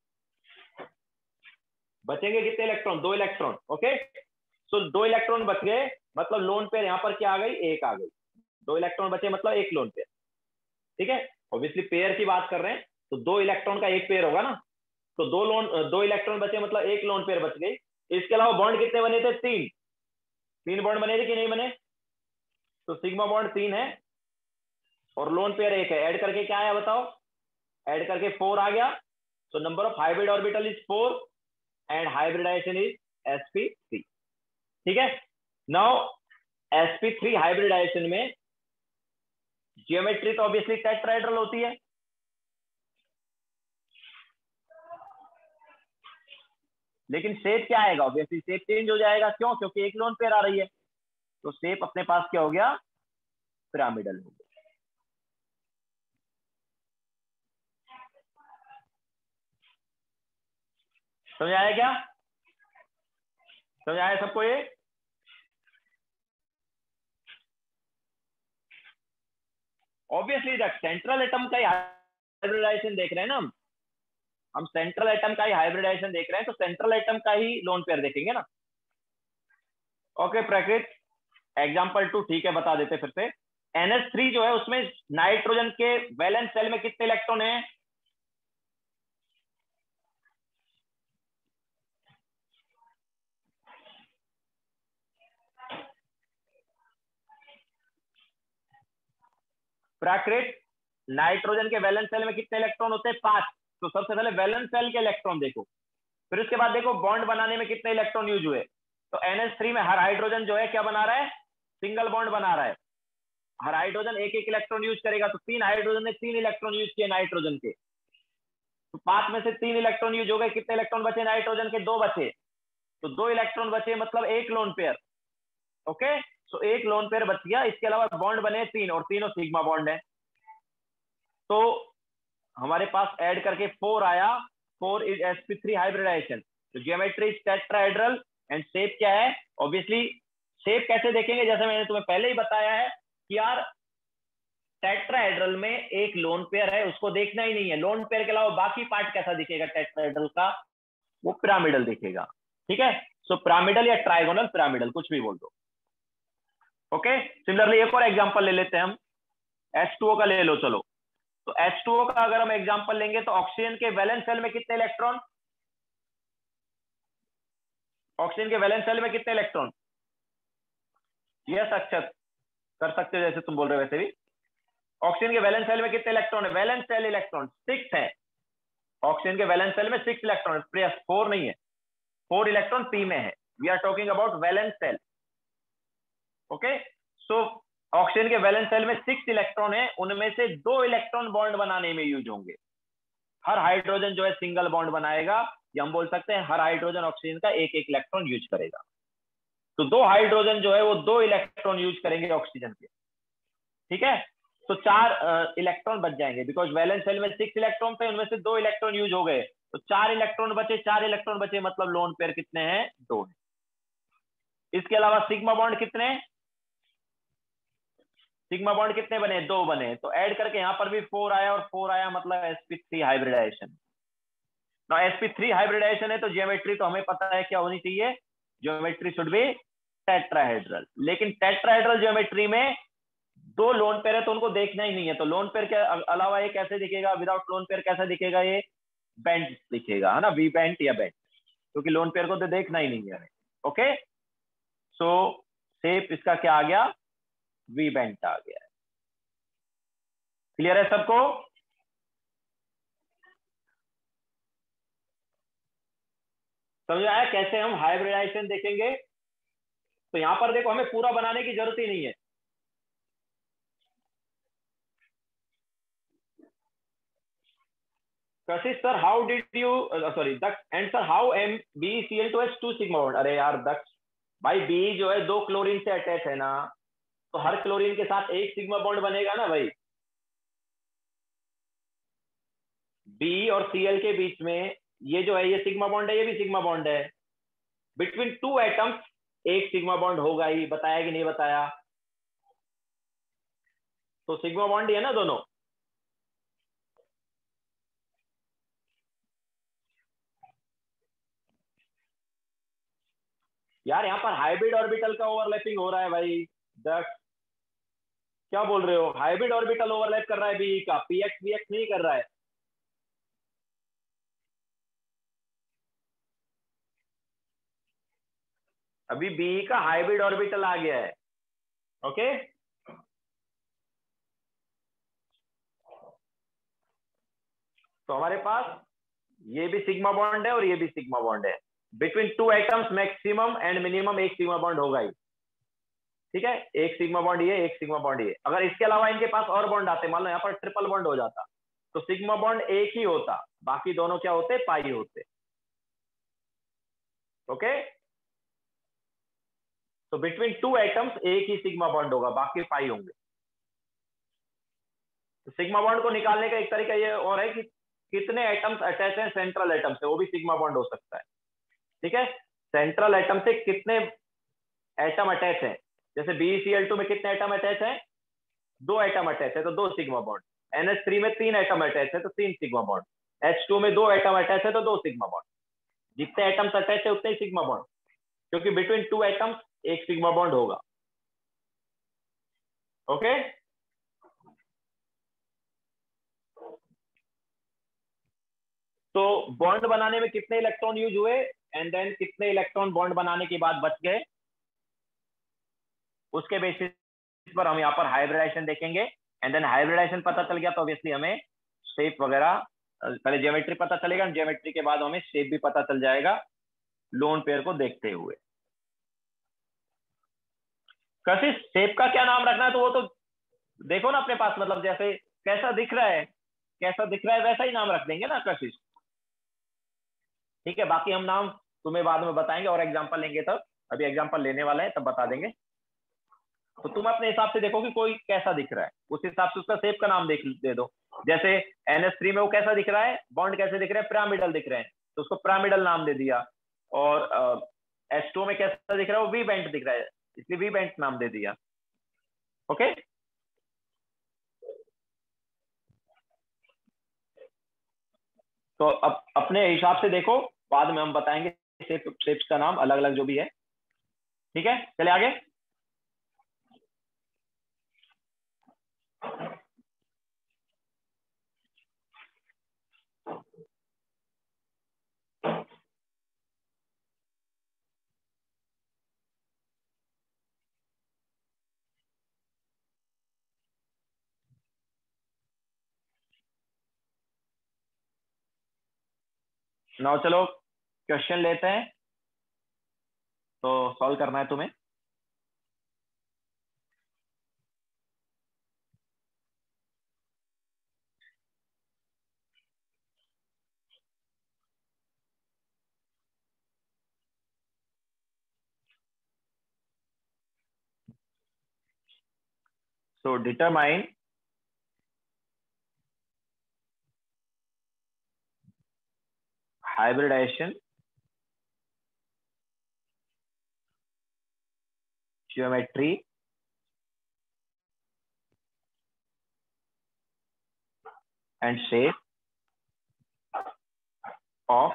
बचेंगे कितने electron? 2 electron. Okay, so 2 electron बच गए, मतलब लोन पेयर यहां पर क्या आ गई? 1 आ गई। 2 इलेक्ट्रॉन बचे मतलब 1 लोन पेयर। ठीक है, ऑब्वियसली पेयर की बात कर रहे हैं तो 2 इलेक्ट्रॉन का 1 पेयर होगा ना। तो 2 इलेक्ट्रॉन बचे मतलब 1 लोन पेयर बच गई। इसके अलावा बॉन्ड कितने बने थे? 3 बॉन्ड बने थे कि नहीं बने? तो सिग्मा बॉन्ड 3 है और लोन पेयर 1 है। ऐड करके क्या आया बताओ? ऐड करके 4 आ गया। So number of hybrid orbital is 4 and hybridization is sp3। ठीक है, नाउ sp3 हाइब्रिडाइजेशन में जियोमेट्री तो ऑब्वियसली टेट्राहेड्रल होती है, लेकिन शेप क्या आएगा? ऑब्वियसली शेप चेंज हो जाएगा। क्यों? क्योंकि एक लोन पेयर आ रही है, तो शेप अपने पास क्या हो गया? पिरामिडल हो गया। समझ आया क्या? समझ आया सबको? ये ऑब्वियसली सेंट्रल एटम का हाइब्रिडाइजेशन देख रहे हैं ना हम सेंट्रल एटम का ही हाइब्रिडाइजेशन देख रहे हैं, तो सेंट्रल एटम का ही लोन पेयर देखेंगे ना। ओके प्रकृत, एग्जाम्पल 2 ठीक है, बता देते फिर से। NH3 जो है उसमें नाइट्रोजन के वैलेंस सेल में कितने इलेक्ट्रॉन हैं? प्राकृत, नाइट्रोजन के वैलेंस सेल में कितने इलेक्ट्रॉन होते हैं? 5। तो सबसे पहले वैलेंस सेल के इलेक्ट्रॉन देखो, फिर उसके बाद देखो बॉन्ड बनाने में कितने इलेक्ट्रॉन यूज हुए। तो NH3 में हर हाइड्रोजन जो है क्या बना रहा है? सिंगल बॉन्ड बना रहा है। हर हाइड्रोजन एक एक इलेक्ट्रॉन यूज करेगा, तो 3 हाइड्रोजन ने 3 इलेक्ट्रॉन यूज किए नाइट्रोजन के, तो 5 में से 3 इलेक्ट्रॉन यूज हो गए। कितने इलेक्ट्रॉन बचे नाइट्रोजन के? 2 बचे, तो 2 इलेक्ट्रॉन बचे, मतलब एक लोन पेयर। ओके, तो एक लोन पेयर बच गया। इसके अलावा बॉन्ड बने 3 और तीनों सिग्मा बॉन्ड है, तो हमारे पास ऐड करके 4 आया। 4 इज sp3 हाइब्रिडाइजेशन। तो जियोमेट्री टेट्राहेड्रल एंड शेप क्या है? ऑब्वियसली शेप कैसे देखेंगे, जैसे मैंने तुम्हें पहले ही बताया है कि यार टेट्राहेड्रल में एक लोन पेयर है, उसको देखना ही नहीं है। लोन पेयर के अलावा बाकी पार्ट कैसा दिखेगा टेट्राहेड्रल का? वो पिरामिडल दिखेगा। ठीक है, सो पिरामिडल या ट्राइगोनल पिरामिडल, कुछ भी बोल दो। ओके, सिमिलरली एक और एग्जांपल ले लेते हैं हम, H2O का ले लो। चलो, तो H2O का अगर हम एग्जांपल लेंगे तो ऑक्सीजन के वैलेंस सेल में कितने इलेक्ट्रॉन? ऑक्सीजन के वैलेंस सेल में कितने इलेक्ट्रॉन? यस अक्षत, कर सकते हो जैसे तुम बोल रहे हो वैसे भी। ऑक्सीजन के वैलेंस सेल में कितने इलेक्ट्रॉन है? वैलेंस सेल इलेक्ट्रॉन 6 है। ऑक्सीजन के वैलेंस सेल में 6 इलेक्ट्रॉन, 4 नहीं है, 4 इलेक्ट्रॉन पी में है। We are talking about valence shell. Okay, so oxygen के वैलेंस सेल में 6 इलेक्ट्रॉन है, उनमें से 2 इलेक्ट्रॉन बॉन्ड बनाने में यूज होंगे। हर हाइड्रोजन जो है सिंगल बॉन्ड बनाएगा, या हम बोल सकते हैं हर हाइड्रोजन ऑक्सीजन का एक एक इलेक्ट्रॉन यूज करेगा। तो 2 हाइड्रोजन जो है वो 2 इलेक्ट्रॉन यूज करेंगे ऑक्सीजन के। ठीक है, तो 4 इलेक्ट्रॉन बच जाएंगे, बिकॉज वैलेंस सेल में 6 इलेक्ट्रॉन थे, उनमें से 2 इलेक्ट्रॉन यूज हो गए, तो 4 इलेक्ट्रॉन बचे। 4 इलेक्ट्रॉन बचे मतलब लोन पेयर कितने हैं? 2 है। इसके अलावा सिग्मा बॉन्ड कितने? सिग्मा बॉन्ड कितने बने? 2 बने, तो ऐड करके यहां पर भी 4 आया और 4 आया, मतलब sp3 हाइब्रिडाइजेशन। ना sp3 हाइब्रिडाइजेशन है तो जियोमेट्री तो हमें पता है क्या होनी चाहिए, जियोमेट्री शुड बी टेट्राहेड्रल। लेकिन टेट्राहेड्रल जियोमेट्री में 2 लोन पेयर है तो उनको देखना ही नहीं है। तो लोन पेयर के अलावा ये कैसे दिखेगा? विदाउट लोन पेयर कैसा दिखेगा? ये बेंट दिखेगा, है ना, वी बेंट या बेंट, क्योंकि लोन पेयर को तो देखना ही नहीं है। ओके, सो शेप इसका क्या आ गया? वी बेंट आ गया है। क्लियर है सबको? समझ आया कैसे हम हाइब्रिडाइजेशन देखेंगे? तो यहां पर देखो, हमें पूरा बनाने की जरूरत ही नहीं है। Kashish sir, how did you, sorry Daksh, and sir how MbCl2 has 2 sigma bond? अरे यार दक्ष भाई, बी जो है 2 क्लोरीन से अटैच है ना, तो हर क्लोरीन के साथ एक सिग्मा बॉन्ड बनेगा ना भाई। बी और Cl के बीच में ये जो है ये सिग्मा बॉन्ड है, ये भी सिग्मा बॉन्ड है। बिटवीन 2 एटम्स एक सिग्मा बॉन्ड होगा ही, बताया कि नहीं बताया? तो सिग्मा बॉन्ड ही है ना दोनों। यार यहाँ पर हाइब्रिड ऑर्बिटल का ओवरलैपिंग हो रहा है भाई। दक्ष क्या बोल रहे हो? हाइब्रिड ऑर्बिटल ओवरलैप कर रहा है बी का, पीएक्स बीएक्स नहीं कर रहा है। अभी बी का हाइब्रिड ऑर्बिटल आ गया है। ओके, तो हमारे पास ये भी सिग्मा बॉन्ड है और ये भी सिग्मा बॉन्ड है। Between 2 atoms maximum and minimum एक सिग्मा बॉन्ड होगा ही। ठीक है, एक सिग्मा बॉन्ड ये, एक सिग्मा बॉन्ड ये। अगर इसके अलावा इनके पास और बॉन्ड आते, मान लो यहाँ पर ट्रिपल बॉन्ड हो जाता, तो सिग्मा बॉन्ड एक ही होता, बाकी दोनों क्या होते, पाई होते। ओके, तो बिटवीन टू एटम्स एक ही सिग्मा बॉन्ड होगा, बाकी पाई होंगे। तो सिग्मा बॉन्ड को निकालने का एक तरीका ये और है कि कितने एटम्स अटैच हैं सेंट्रल एटम से, वो भी सिग्मा बॉन्ड हो सकता है। ठीक है, सेंट्रल एटम से कितने एटम अटैच हैं, जैसे BeCl2 में कितने एटम अटैच हैं, 2 एटम अटैच है तो 2 सिग्मा बॉन्ड। NH3 में 3 एटम अटैच है तो 3 सिग्मा बॉन्ड। H2 में 2 एटम अटैच है तो 2 सिग्मा बॉन्ड। जितने एटम्स अटैच है उतने ही सिग्मा बॉन्ड, क्योंकि बिटवीन टू एटम्स एक सिग्मा बॉन्ड होगा। ओके, तो बॉन्ड बनाने में कितने इलेक्ट्रॉन यूज हुए एंड देन कितने इलेक्ट्रॉन बॉन्ड बनाने के बाद बच गए, उसके बेसिस पर हम यहाँ पर हाइब्रिडाइजेशन देखेंगे। एंड देन हाइब्रिडाइजेशन पता चल गया तो ऑब्वियसली हमें शेप वगैरह, पहले ज्योमेट्री पता चलेगा, ज्योमेट्री के बाद हमें शेप भी पता चल जाएगा लोन पेयर को देखते हुए। कैसे शेप का क्या नाम रखना है तो वो तो देखो ना अपने पास, मतलब जैसे कैसा दिख रहा है, कैसा दिख रहा है वैसा ही नाम रख देंगे ना कशिश। ठीक है, बाकी हम नाम तुम्हें बाद में बताएंगे और एग्जांपल लेंगे तब, अभी एग्जांपल लेने वाला है तब बता देंगे। तो तुम अपने हिसाब से देखो कि कोई कैसा दिख रहा है, उस हिसाब से उसका शेप का नाम दे दो। जैसे NH3 में वो कैसा दिख रहा है, बॉन्ड कैसे दिख रहे हैं, पिरामिडल दिख रहे हैं, तो उसको पिरामिडल नाम दे दिया। और H2 में कैसा दिख रहा है, वो वी बेंट दिख रहा है, इसलिए वी बेंट नाम दे दिया। ओके, तो अब अपने हिसाब से देखो, बाद में हम बताएंगे शेप्स का नाम अलग अलग जो भी है। ठीक है, चले आगे। नाउ चलो क्वेश्चन लेते हैं, तो सॉल्व करना है तुम्हें। So determine hybridization geometry and shape of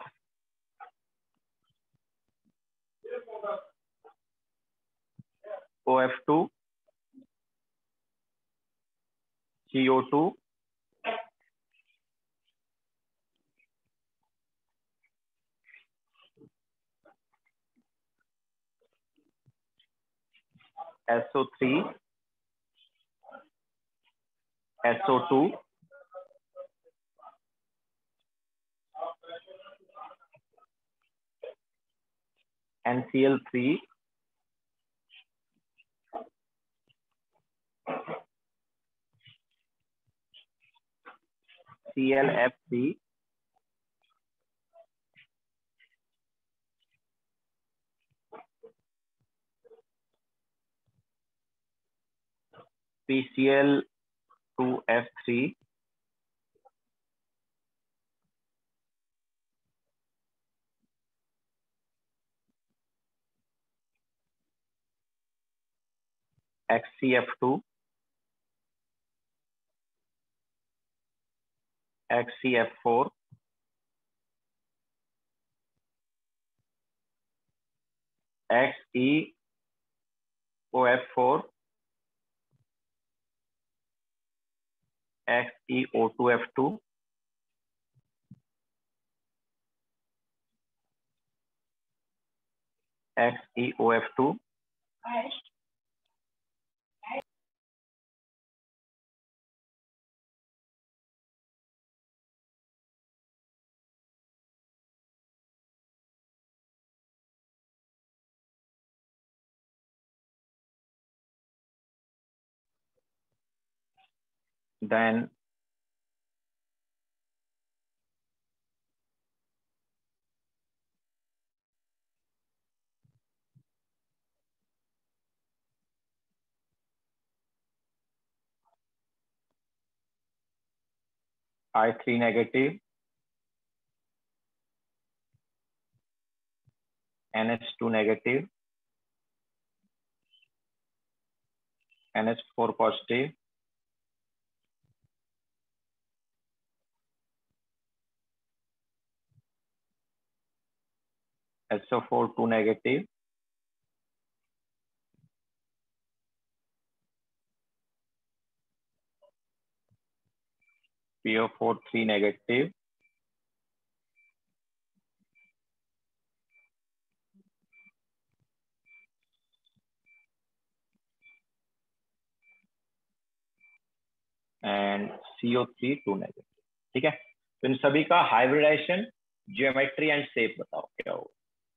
OF2, CO2, SO3, SO2, NCl3, ClF3, PCl2F3, XCF2, XCF4, XeOF4, XeO2F2, XeOF2, then I3 negative, NH2 negative, NH4 positive, SO4 2 negative, PO4 3 negative, and CO3 2 negative. ठीक है, तो इन सभी का hybridisation, geometry and shape बताओ क्या होगा।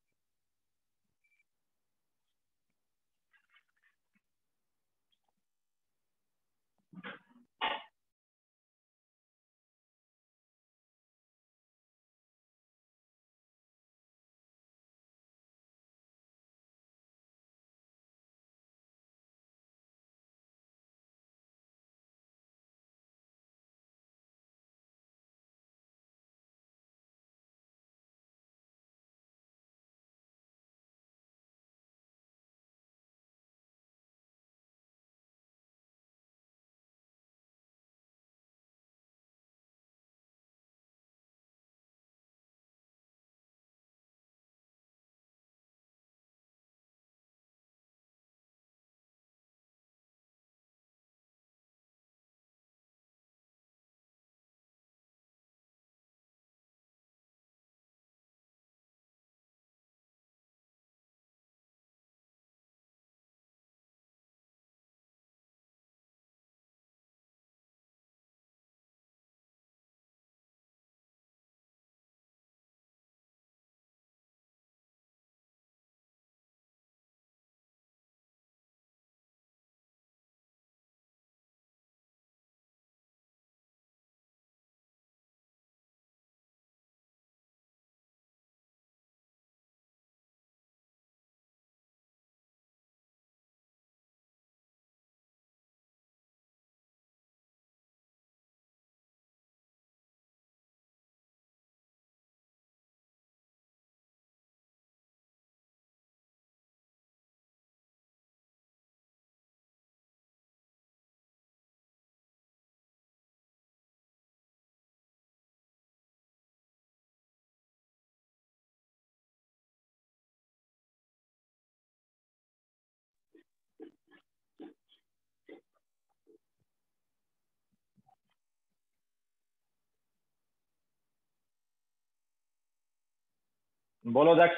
बोलो दक्ष,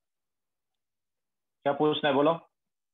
क्या पूछना है बोलो।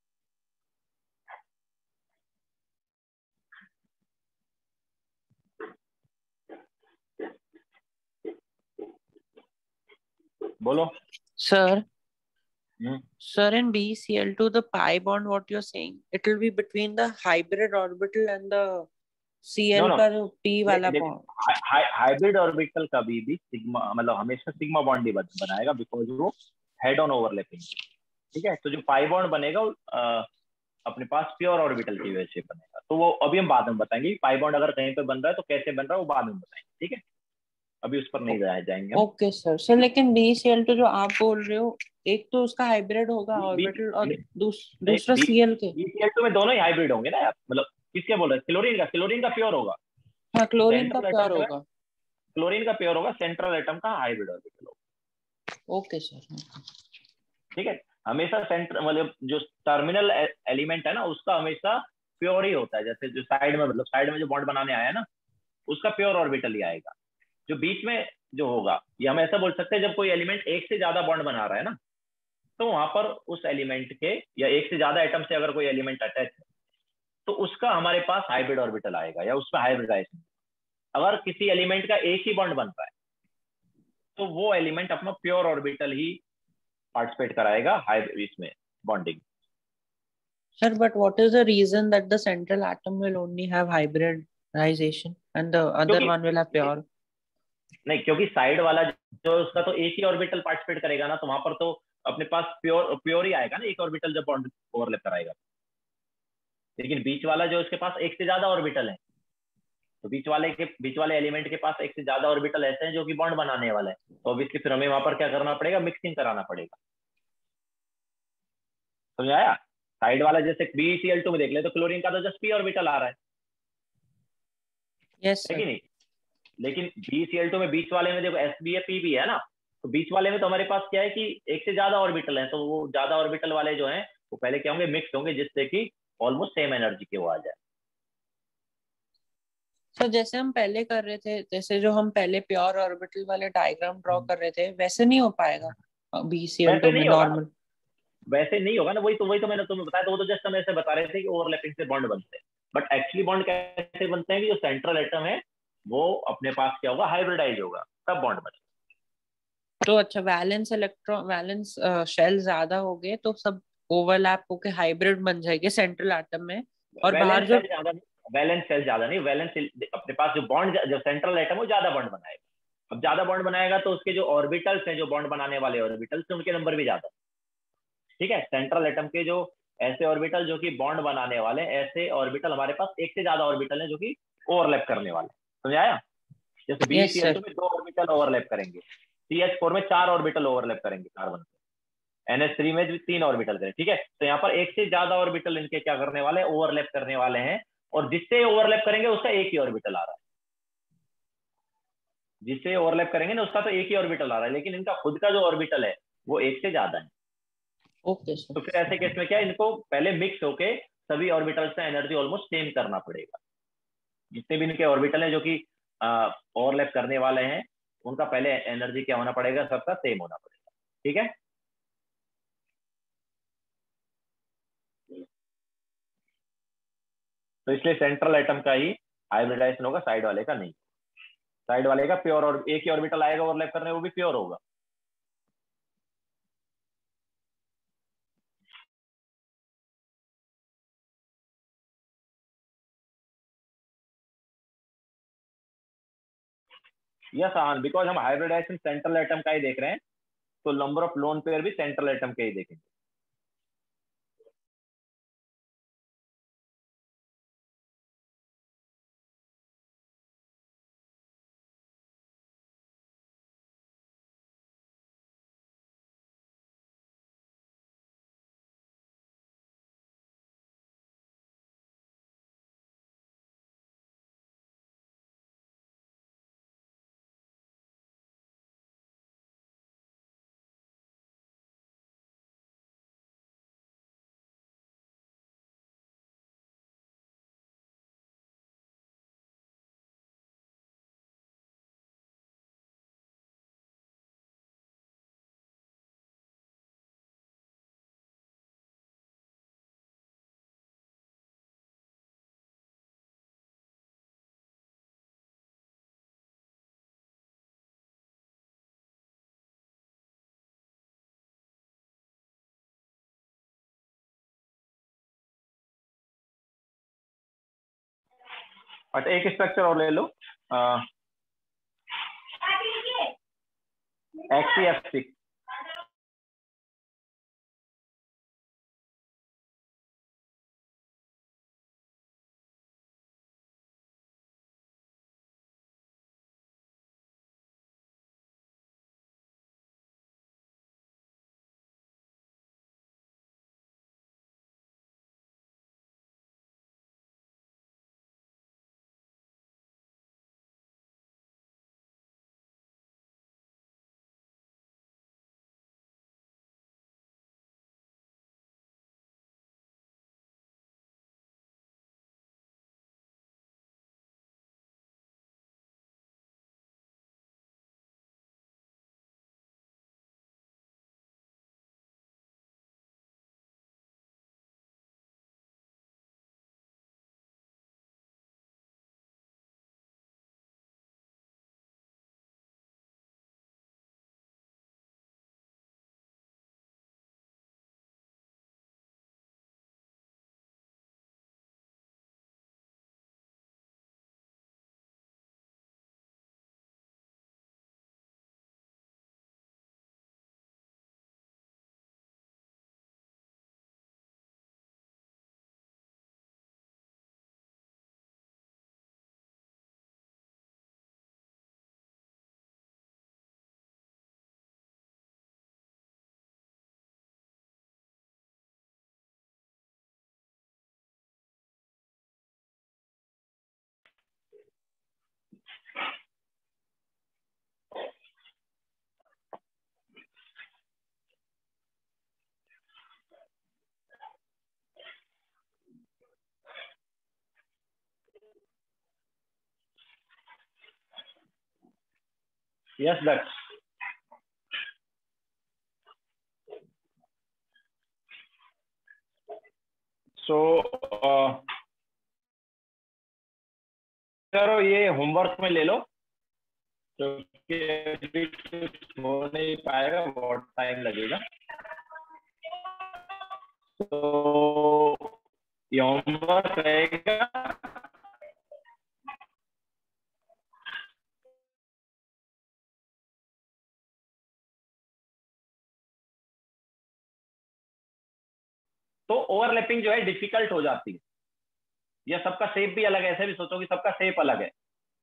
बोलो sir, hmm, sir, in BCl2, the pi bond, what you're saying, it will be between the hybrid orbital and the no Cl no, का जो P वाला देख bond. हाइब्रिड ऑर्बिटल कभी भी सिग्मा, मतलब हमेशा सिग्मा बॉन्ड ही बनाएगा, बिकॉज वो हेड ऑन ओवरलैपिंग। ठीक है, तो जो पाई बॉन्ड बनेगा वो अपने पास प्योर ऑर्बिटल की वजह से बनेगा। तो वो अभी हम बाद में बताएंगे, पाई बॉन्ड अगर कहीं पे बन रहा है तो कैसे बन रहा है वो बाद में बताएंगे। ठीक है, अभी उस पर नहीं जाएंगे हम। Okay sir. सर लेकिन BCl2 जो आप बोल रहे हो, एक तो उसका हाइब्रिड होगा बी ऑर्बिटल और नहीं, दूसरा Cl के। BCl2 में दोनों ही हाइब्रिड होंगे ना यार, मतलब किसके बोल रहे हैं? क्लोरीन का प्योर होगा। हाँ, क्लोरीन का सेंट्रल एटम प्योर जो है होगा। क्लोरीन का प्योर होगा, सेंट्रल एटम का हाइब्रिड ऑर्बिटल होगा। Okay sir. ठीक है, हमेशा सेंटर मतलब जो टर्मिनल एलिमेंट है ना उसका हमेशा प्योर ही होता है। जैसे जो साइड में, मतलब साइड में जो बॉन्ड बनाने आया है ना उसका प्योर ऑर्बिटल ही आएगा। जो बीच में जो होगा, ये हम ऐसा बोल सकते हैं, जब कोई एलिमेंट एक से ज्यादा बॉन्ड बना रहा है ना, तो वहां पर उस एलिमेंट के या एक से ज्यादा एटम से अगर कोई एलिमेंट अटैच है तो उसका हमारे पास हाइब्रिड ऑर्बिटल आएगा या उसका हाइब्रिडाइजेशन। अगर किसी एलिमेंट का एक ही बॉन्ड बन रहा है तो वो एलिमेंट अपना प्योर ऑर्बिटल ही पार्टिसिपेट कराएगा इसमें bonding. Sir, but what is the reason that the central atom will only have hybrid polarization and the other क्योंकि one will have pure. नहीं, क्योंकि साइड वाला जो उसका तो एक ही ऑर्बिटल पार्टिसिपेट करेगा ना, तो वहां पर तो अपने पास प्योर प्योर ही आएगा ना, एक ऑर्बिटल जब बॉन्ड ओवरलैप कराएगा। लेकिन बीच वाला जो उसके पास एक से ज्यादा ऑर्बिटल है, तो बीच वाले एलिमेंट के पास एक से ज्यादा ऑर्बिटल ऐसे हैं जो कि बॉन्ड बनाने वाला है, तो ऑब्वियसली फिर हमें वहां पर क्या करना पड़ेगा, मिक्सिंग कराना पड़ेगा। समझ आया? साइड वाला जैसे BeCl2 में देख ले तो क्लोरीन का तो जस्ट p ऑर्बिटल आ रहा Yes है sir. कि नहीं? लेकिन BeCl2 में बीच वाले में देखो S भी है P भी है ना, तो बीच वाले में तो हमारे पास क्या है कि एक से ज्यादा ऑर्बिटल है, तो वो ज्यादा ऑर्बिटल वाले जो हैं वो पहले क्या होंगे, मिक्स होंगे, जिससे कि ऑलमोस्ट सेम एनर्जी के वो आ जाए। तो जैसे हम पहले कर रहे थे, जैसे जो हम पहले प्योर ऑर्बिटल वाले डायग्राम ड्रॉ कर रहे थे, वैसे नहीं हो पाएगा वैसे BCl2 में नहीं होगा ना, नॉर्मल? वैसे नहीं होगा ना, वही तो मैंने तुम्हें बताया, तो वो तो जस्ट हम ऐसे बता रहे थे कि ओवरलैपिंग से बॉन्ड बनते हैं, बट एक्चुअली बॉन्ड कैसे बनते हैं कि जो सेंट्रल एटम है वो अपने पास क्या होगा, हाइब्रिडाइज होगा, तब बॉन्ड बनेगा। तो अच्छा, वैलेंस शेल ज्यादा हो गए तो सब ओवरलैप होके हाइब्रिड बन जाएगी सेंट्रल एटम में, और बाहर वैलेंस जो। सेल ज्यादा नहीं, वैलेंस सेल ज्यादा नहीं, वैलेंस अपने पास जो बॉन्ड, जो सेंट्रल एटम है वो ज्यादा बॉन्ड बनाएगा। अब ज्यादा बॉन्ड बनाएगा तो उसके जो ऑर्बिटल्स हैं, जो बॉन्ड बनाने वाले ऑर्बिटल्स हैं, उनके नंबर भी ज्यादा। ठीक है, सेंट्रल एटम के जो ऐसे ऑर्बिटल जो कि बॉन्ड बनाने वाले, ऐसे ऑर्बिटल हमारे पास एक से ज्यादा ऑर्बिटल हैं जो कि ओवरलैप करने वाले। समझ आया? जैसे यस BeCl2 सर। में 2 ऑर्बिटल ओवरलैप करेंगे, CH4 में 4 ऑर्बिटल ओवरलैप करेंगे कार्बन, NH3 में भी 3 ऑर्बिटल करें। ठीक है, तो यहाँ पर एक से ज्यादा ऑर्बिटल इनके क्या करने वाले हैं, ओवरलैप करने वाले हैं, और जिससे ओवरलैप करेंगे उसका एक ही ऑर्बिटल आ रहा है, जिससे ओवरलैप करेंगे ना उसका तो एक ही ऑर्बिटल आ रहा है, लेकिन इनका खुद का जो ऑर्बिटल है वो एक से ज्यादा है। Okay sir. तो फिर ऐसे केस में क्या है, इनको पहले मिक्स होके सभी ऑर्बिटल से एनर्जी ऑलमोस्ट सेम करना पड़ेगा। जितने भी इनके ऑर्बिटल हैं जो कि ओवरलैप करने वाले हैं, उनका पहले एनर्जी क्या होना पड़ेगा, सबका सेम होना पड़ेगा। ठीक है, तो इसलिए सेंट्रल एटम का ही हाइब्रिडाइजेशन होगा, साइड वाले का नहीं। साइड वाले का प्योर, और एक ही ऑर्बिटल आएगा ओवरलैप करने, वो भी प्योर होगा। यस हाँ, बिकॉज हम हाइब्रिडाइजेशन सेंट्रल एटम का ही देख रहे हैं, तो नंबर ऑफ लोन पेयर भी सेंट्रल एटम के ही देखेंगे। बट एक स्ट्रक्चर और ले लो, XCF6। Yes, that's so. करो ये होमवर्क में ले लो, क्योंकि अभी कुछ हो नहीं पाएगा, बहुत टाइम लगेगा। तो ये होमवर्क रहेगा। तो ओवरलैपिंग जो है डिफिकल्ट हो जाती है, या सबका शेप भी अलग है, ऐसे भी सोचो कि सबका शेप अलग है।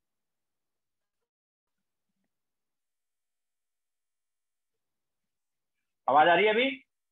आवाज आ रही है अभी?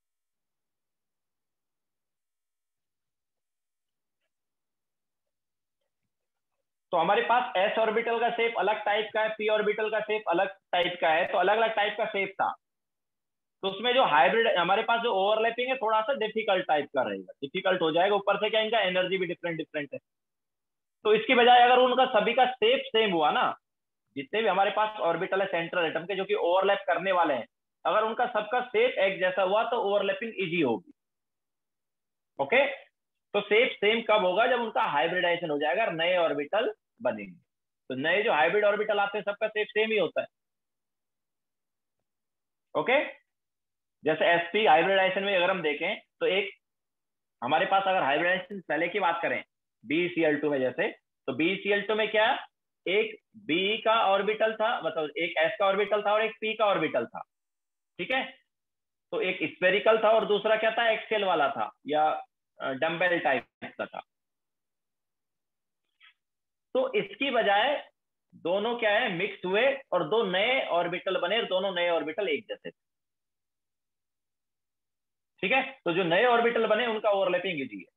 तो हमारे पास एस ऑर्बिटल का शेप अलग टाइप का है, पी ऑर्बिटल का शेप अलग टाइप का है, तो अलग अलग टाइप का शेप था। तो उसमें जो हाइब्रिड हमारे पास जो ओवरलैपिंग है थोड़ा सा डिफिकल्ट टाइप का रहेगा, डिफिकल्ट हो जाएगा। ऊपर से क्या इनका एनर्जी भी डिफरेंट डिफरेंट है। तो इसकी बजाय अगर उनका सभी का शेप सेम हुआ ना, जितने भी हमारे पास ऑर्बिटल है सेंट्रल एटम के जो कि ओवरलैप करने वाले हैं, अगर उनका सबका शेप एक जैसा हुआ तो ओवरलैपिंग इजी होगी। ओके, तो शेप सेम कब होगा? जब उनका हाइब्रिडाइजेशन हो जाएगा, नए ऑर्बिटल बनेंगे। तो नए जो हाइब्रिड ऑर्बिटल आते हैं सबका शेप सेम ही होता है। ओके, जैसे एसपी हाइब्रिडाइजेशन में अगर हम देखें तो एक हमारे पास अगर हाइब्रिडाइजेशन पहले की बात करें BeCl2 में, जैसे तो BeCl2 में क्या, एक बी का ऑर्बिटल था, मतलब एक एस का ऑर्बिटल था और एक पी का ऑर्बिटल था। ठीक है, तो एक स्पेरिकल था और दूसरा क्या था, एक्सेल वाला था या डम्बेल टाइप का था। तो इसकी बजाय दोनों क्या है, मिक्स हुए और दो नए ऑर्बिटल बने, दोनों नए ऑर्बिटल एक जैसे थे। ठीक है, तो जो नए ऑर्बिटल बने उनका ओवरलैपिंग इजी है।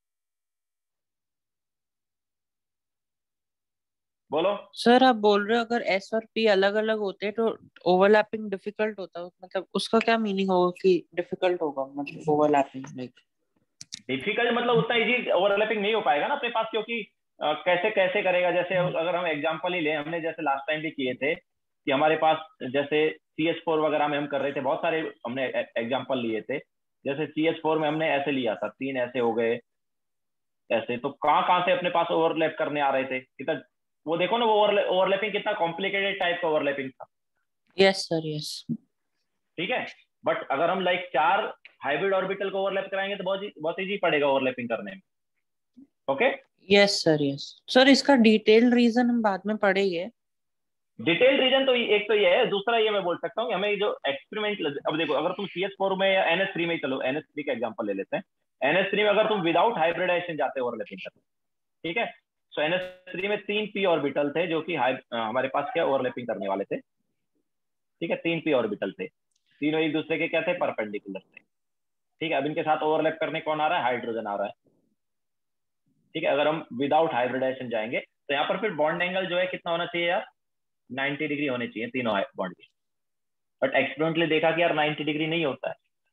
बोलो। सर आप बोल रहे हो अगर एस और पी अलग अलग होते तो ओवरलैपिंग डिफिकल्ट होता, मतलब उसका क्या मीनिंग होगा कि डिफिकल्ट होगा, मतलब ओवरलैपिंग लाइक? डिफिकल्ट मतलब उतना इजी ओवरलैपिंग नहीं हो पाएगा ना अपने पास, क्योंकि कैसे कैसे करेगा। जैसे अगर हम एग्जांपल ही लें, हमने जैसे लास्ट टाइम भी किए थे कि हमारे पास जैसे CH4 वगैरह में हम कर रहे थे, बहुत सारे हमने एग्जांपल लिए थे। जैसे CH4 में हमने ऐसे लिया था, 3 ऐसे हो गए ऐसे, तो कहाँ कहाँ से अपने पास ओवरलैप करने आ रहे थे कितना। वो देखो ना, वो ओवरलैपिंग कितना कॉम्प्लिकेटेड टाइप का ओवरलैपिंग था। Yes sir, yes. ठीक है, बट अगर हम लाइक 4 हाइब्रिड ऑर्बिटल को ओवरलैप कराएंगे तो बहुत इजी पड़ेगा ओवरलैपिंग करने में। Okay, yes sir, yes. Sir इसका डिटेल रीजन हम बाद में पढ़ेंगे। डिटेल रीजन तो एक तो ये है, दूसरा ये मैं बोल सकता हूँ कि हमें जो एक्सपेरिमेंट, अब देखो अगर तुम CH4 में या NH3 में ही, चलो NH3 का एग्जांपल ले लेते हैं। NH3 में अगर तुम विदाउट हाइब्रिडाइजेशन जाते हो ओवरलैपिंग करते, ठीक है, सो NH3 में 3 p ऑर्बिटल थे जो कि हमारे पास क्या ओवरलैपिंग करने वाले थे। ठीक है, 3 p ऑर्बिटल थे, तीनों एक दूसरे के क्या थे, परपेंडिकुलर थे। ठीक है, अब इनके साथ ओवरलैप करने कौन आ रहा है, हाइड्रोजन आ रहा है। ठीक है, अगर हम विदाउट हाइब्रिडाइजेशन जाएंगे तो यहाँ पर फिर बॉन्ड एंगल जो है कितना होना चाहिए यार, 90 डिग्री होने चाहिए तीनों बॉन्ड के। बट एक्सपेरिमेंटली देखा कि यार 90 डिग्री नहीं होता है।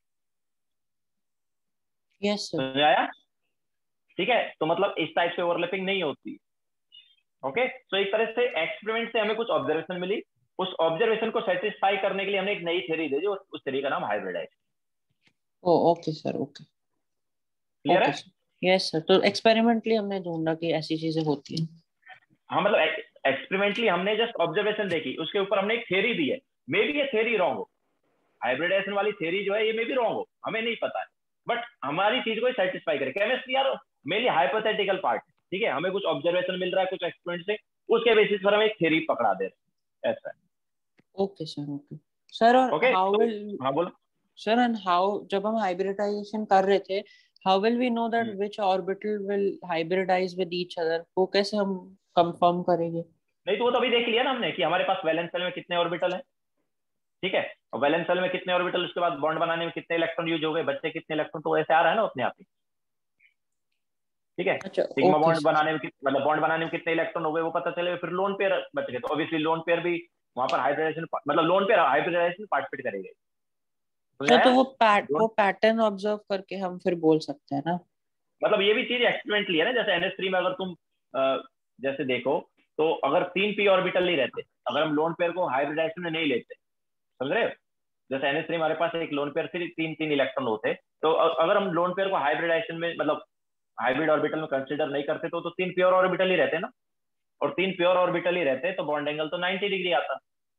Yes sir. समझ आया? ठीक है, तो मतलब इस टाइप से ओवरलैपिंग नहीं होती। ओके, तो एक तरह से एक्सपेरिमेंट से हमें कुछ ऑब्जर्वेशन मिली, उस ऑब्जर्वेशन को सेटिस्फाई करने के लिए हमने एक नई थ्योरी दे दी, उस थ्योरी का नाम hybridization. Oh okay sir, okay. Clear okay है? Sir, yes sir. तो एक्सपेरिमेंटली हमने ढूंढा कि ऐसी चीजें होती हैं। हाँ, मतलब एक्सपेरिमेंटली हमने जस्ट ऑब्जर्वेशन देखी, उसके ऊपर हमने एक थ्योरी दी है। मे बी ये थ्योरी रॉन्ग हो, हाइब्रिडाइजेशन वाली थ्योरी जो है ये मे बी रॉन्ग हो, हमें नहीं पता है। बट हमारी चीज को सेटिस्फाई करे। केमिस्ट्री यार मेनली हाइपोथेटिकल पार्ट है। ठीक है, हमें कुछ ऑब्जर्वेशन मिल रहा है कुछ एक्सपेरिमेंट से, उसके बेसिस पर हम एक थ्योरी पकड़ा दे रहे हैं, ऐसा है। Okay sir, okay. सर और ओके, हाउ तो विल, हाँ बोलो। सर एंड हाउ, जब हम हाइब्रिडाइजेशन कर रहे थे, how will we know that hmm, which orbital will hybridize with each other? वो कैसे हम कंफर्म करेंगे? नहीं तो वो तो अभी देख लिया ना हमने कि हमारे पास वैलेंस शेल में कितने ऑर्बिटल है। ठीक है, और वैलेंस शेल में कितने ऑर्बिटल, उसके बाद बॉन्ड बनाने में कितने इलेक्ट्रॉन यूज हो गए, बच्चे कितने इलेक्ट्रॉन, तो ऐसे आ रहा है ना अपने आप ही। ठीक है। अच्छा सिग्मा ओके बॉन्ड बनाने में मतलब बॉन्ड बनाने में कितने इलेक्ट्रॉन हो गए वो पता चले, फिर लोन पेयर बच गए, तो ऑब्वियसली लोन पेयर भी वहां पर हाइब्रिडाइजेशन मतलब लोन पेयर हाइब्रिडाइजेशन पार्टिसिपेट करेंगे। समझ सर, तो आया? वो पैटर्न ऑब्जर्व करके हम फिर बोल सकते हैं ना। मतलब ये भी चीज एक्सपेरिमेंटली है ना, जैसे NH3 में अगर तुम जैसे देखो, तो अगर 3p ऑर्बिटल नहीं रहते, अगर हम लोन पेयर को हाइब्रिडाइजेशन में नहीं लेते, समझ रहे हो? जैसे NH3 हमारे पास एक लोन पेयर से तीन तीन इलेक्ट्रॉन होते, तो अगर हम लोन पेयर को हाइब्रिडाइजेशन में मतलब हाइब्रिड ऑर्बिटल में कंसीडर नहीं करते तो तीन प्योर ऑर्बिटल ही रहते ना, और तीन प्योर ऑर्बिटल ही रहते तो बॉन्ड एंगल तो 90 डिग्री आता।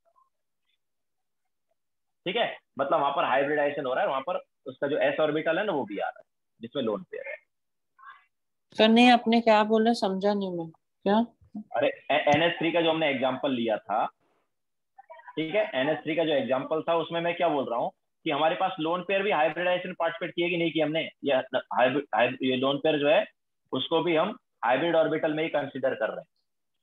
ठीक है, मतलब वहां पर हाइब्रिडाइजेशन हो रहा है, वहां पर उसका जो s ऑर्बिटल है ना वो भी आ रहा है जिसमें लोन पेयर है। सर नहीं, आपने क्या बोला समझा नहीं मैं, क्या? अरे NH3 का जो हमने एग्जाम्पल लिया था, ठीक है, NH3 का जो एग्जाम्पल था उसमें मैं क्या बोल रहा हूँ कि हमारे पास लोन पेयर भी हाइब्रिडाइजेशन पार्टिसिपेट किए कि नहीं किए हमने, ये लोन पेयर जो है उसको भी हम हाइब्रिड ऑर्बिटल में ही कंसिडर कर रहे हैं।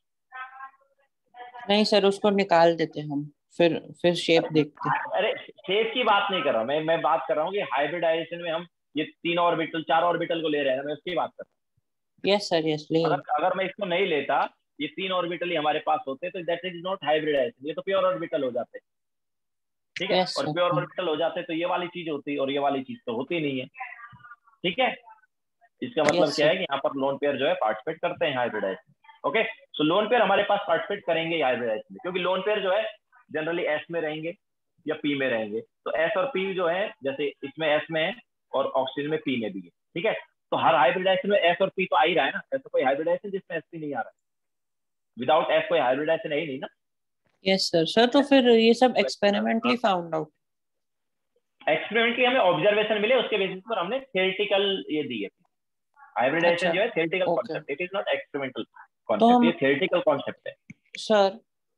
नहीं सर, उसको निकाल देते हम, फिर शेप देखते। अरे शेप की बात नहीं कर रहा मैं बात कर रहा हूँ कि हाइब्रिडाइजेशन में हम ये तीन ऑर्बिटल चार ऑर्बिटल को ले रहे हैं, मैं उसकी बात कर रहा यस सर, यस ले हूँ। रहे। अगर मैं इसको नहीं लेता, ये तीन ऑर्बिटल ही हमारे पास होते तो दैट इज नॉट हाइब्रिडाइजेशन, ये तो प्योर ऑर्बिटल हो जाते। ठीक है, यस और सर, प्योर हाँ। ऑर्बिटल हो जाते तो ये वाली चीज होती और ये वाली चीज तो होती नहीं है। ठीक है, इसका मतलब यस क्या सर। है कि यहाँ पर लोन पेयर जो है पार्टिसिपेट करते हैं hybridization. Okay, so lone pair हमारे पास पार्टिसिपेट करेंगे हाइब्रिडाइजेशन में, क्योंकि लोन पेयर जो है जनरली एस में रहेंगे या पी में रहेंगे, तो एस और पी जो है जैसे इसमें एस में है और ऑक्सीजन में पी में भी है। ठीक है, तो हर हाइब्रिडाइजेशन में एस और पी तो आ ही रहा है ना, ऐसा कोई हाइब्रिडाइजेशन जिसमें एस पी नहीं आ रहा है, विदाउट एस कोई हाइब्रिडाइजेशन है ही नहीं ना। यस सर, सर तो फिर ये सब एक्सपेरिमेंटली फाउंड आउट। एक्सपेरिमेंट की हमें ऑब्जर्वेशन मिले, उसके बेसिस पर हमने थियोरेटिकल ये दी है। हाइब्रिडाइजेशन अच्छा जो है theoretical okay. Concept, it is not experimental तो कॉन्सेप्ट, ये हम थियोरेटिकल कॉन्सेप्ट है। सर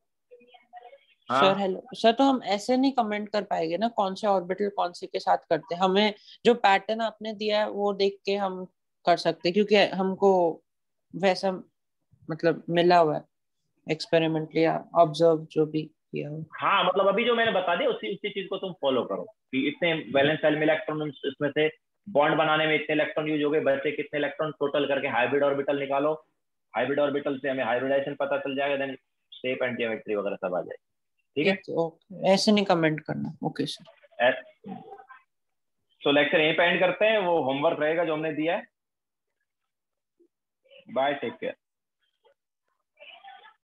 सर हाँ, हेलो सर, तो हम ऐसे नहीं कमेंट कर पाएंगे ना कौन से ऑर्बिटल कौन से के साथ करते हैं? हमें जो पैटर्न आपने दिया है वो देख के हम कर सकते हैं, क्योंकि हमको वैसा मतलब मिला हुआ है एक्सपेरिमेंटली ऑब्जर्व जो भी किया हो। हाँ, मतलब अभी जो मैंने बता दिया उसी उसी चीज को तुम फॉलो करो कि इतने वैलेंस शेल में इलेक्ट्रॉन, इसमें से बॉन्ड बनाने में इतने इलेक्ट्रॉन यूज हो गए, बचे कितने इलेक्ट्रॉन टोटल करके हाइब्रिड ऑर्बिटल निकालो, हाइब्रिड ऑर्बिटल से हमें हाइब्रिडाइजेशन पता चल जाएगा, देन शेप एंड ज्योमेट्री वगैरह सब आ जाएगी। ठीक है, ठीक है, ओके, ऐसे नहीं कमेंट करना। Okay sir. तो लेक्चर यहीं पे एंड करते हैं, वो होमवर्क रहेगा जो हमने दिया है। Bye, take care.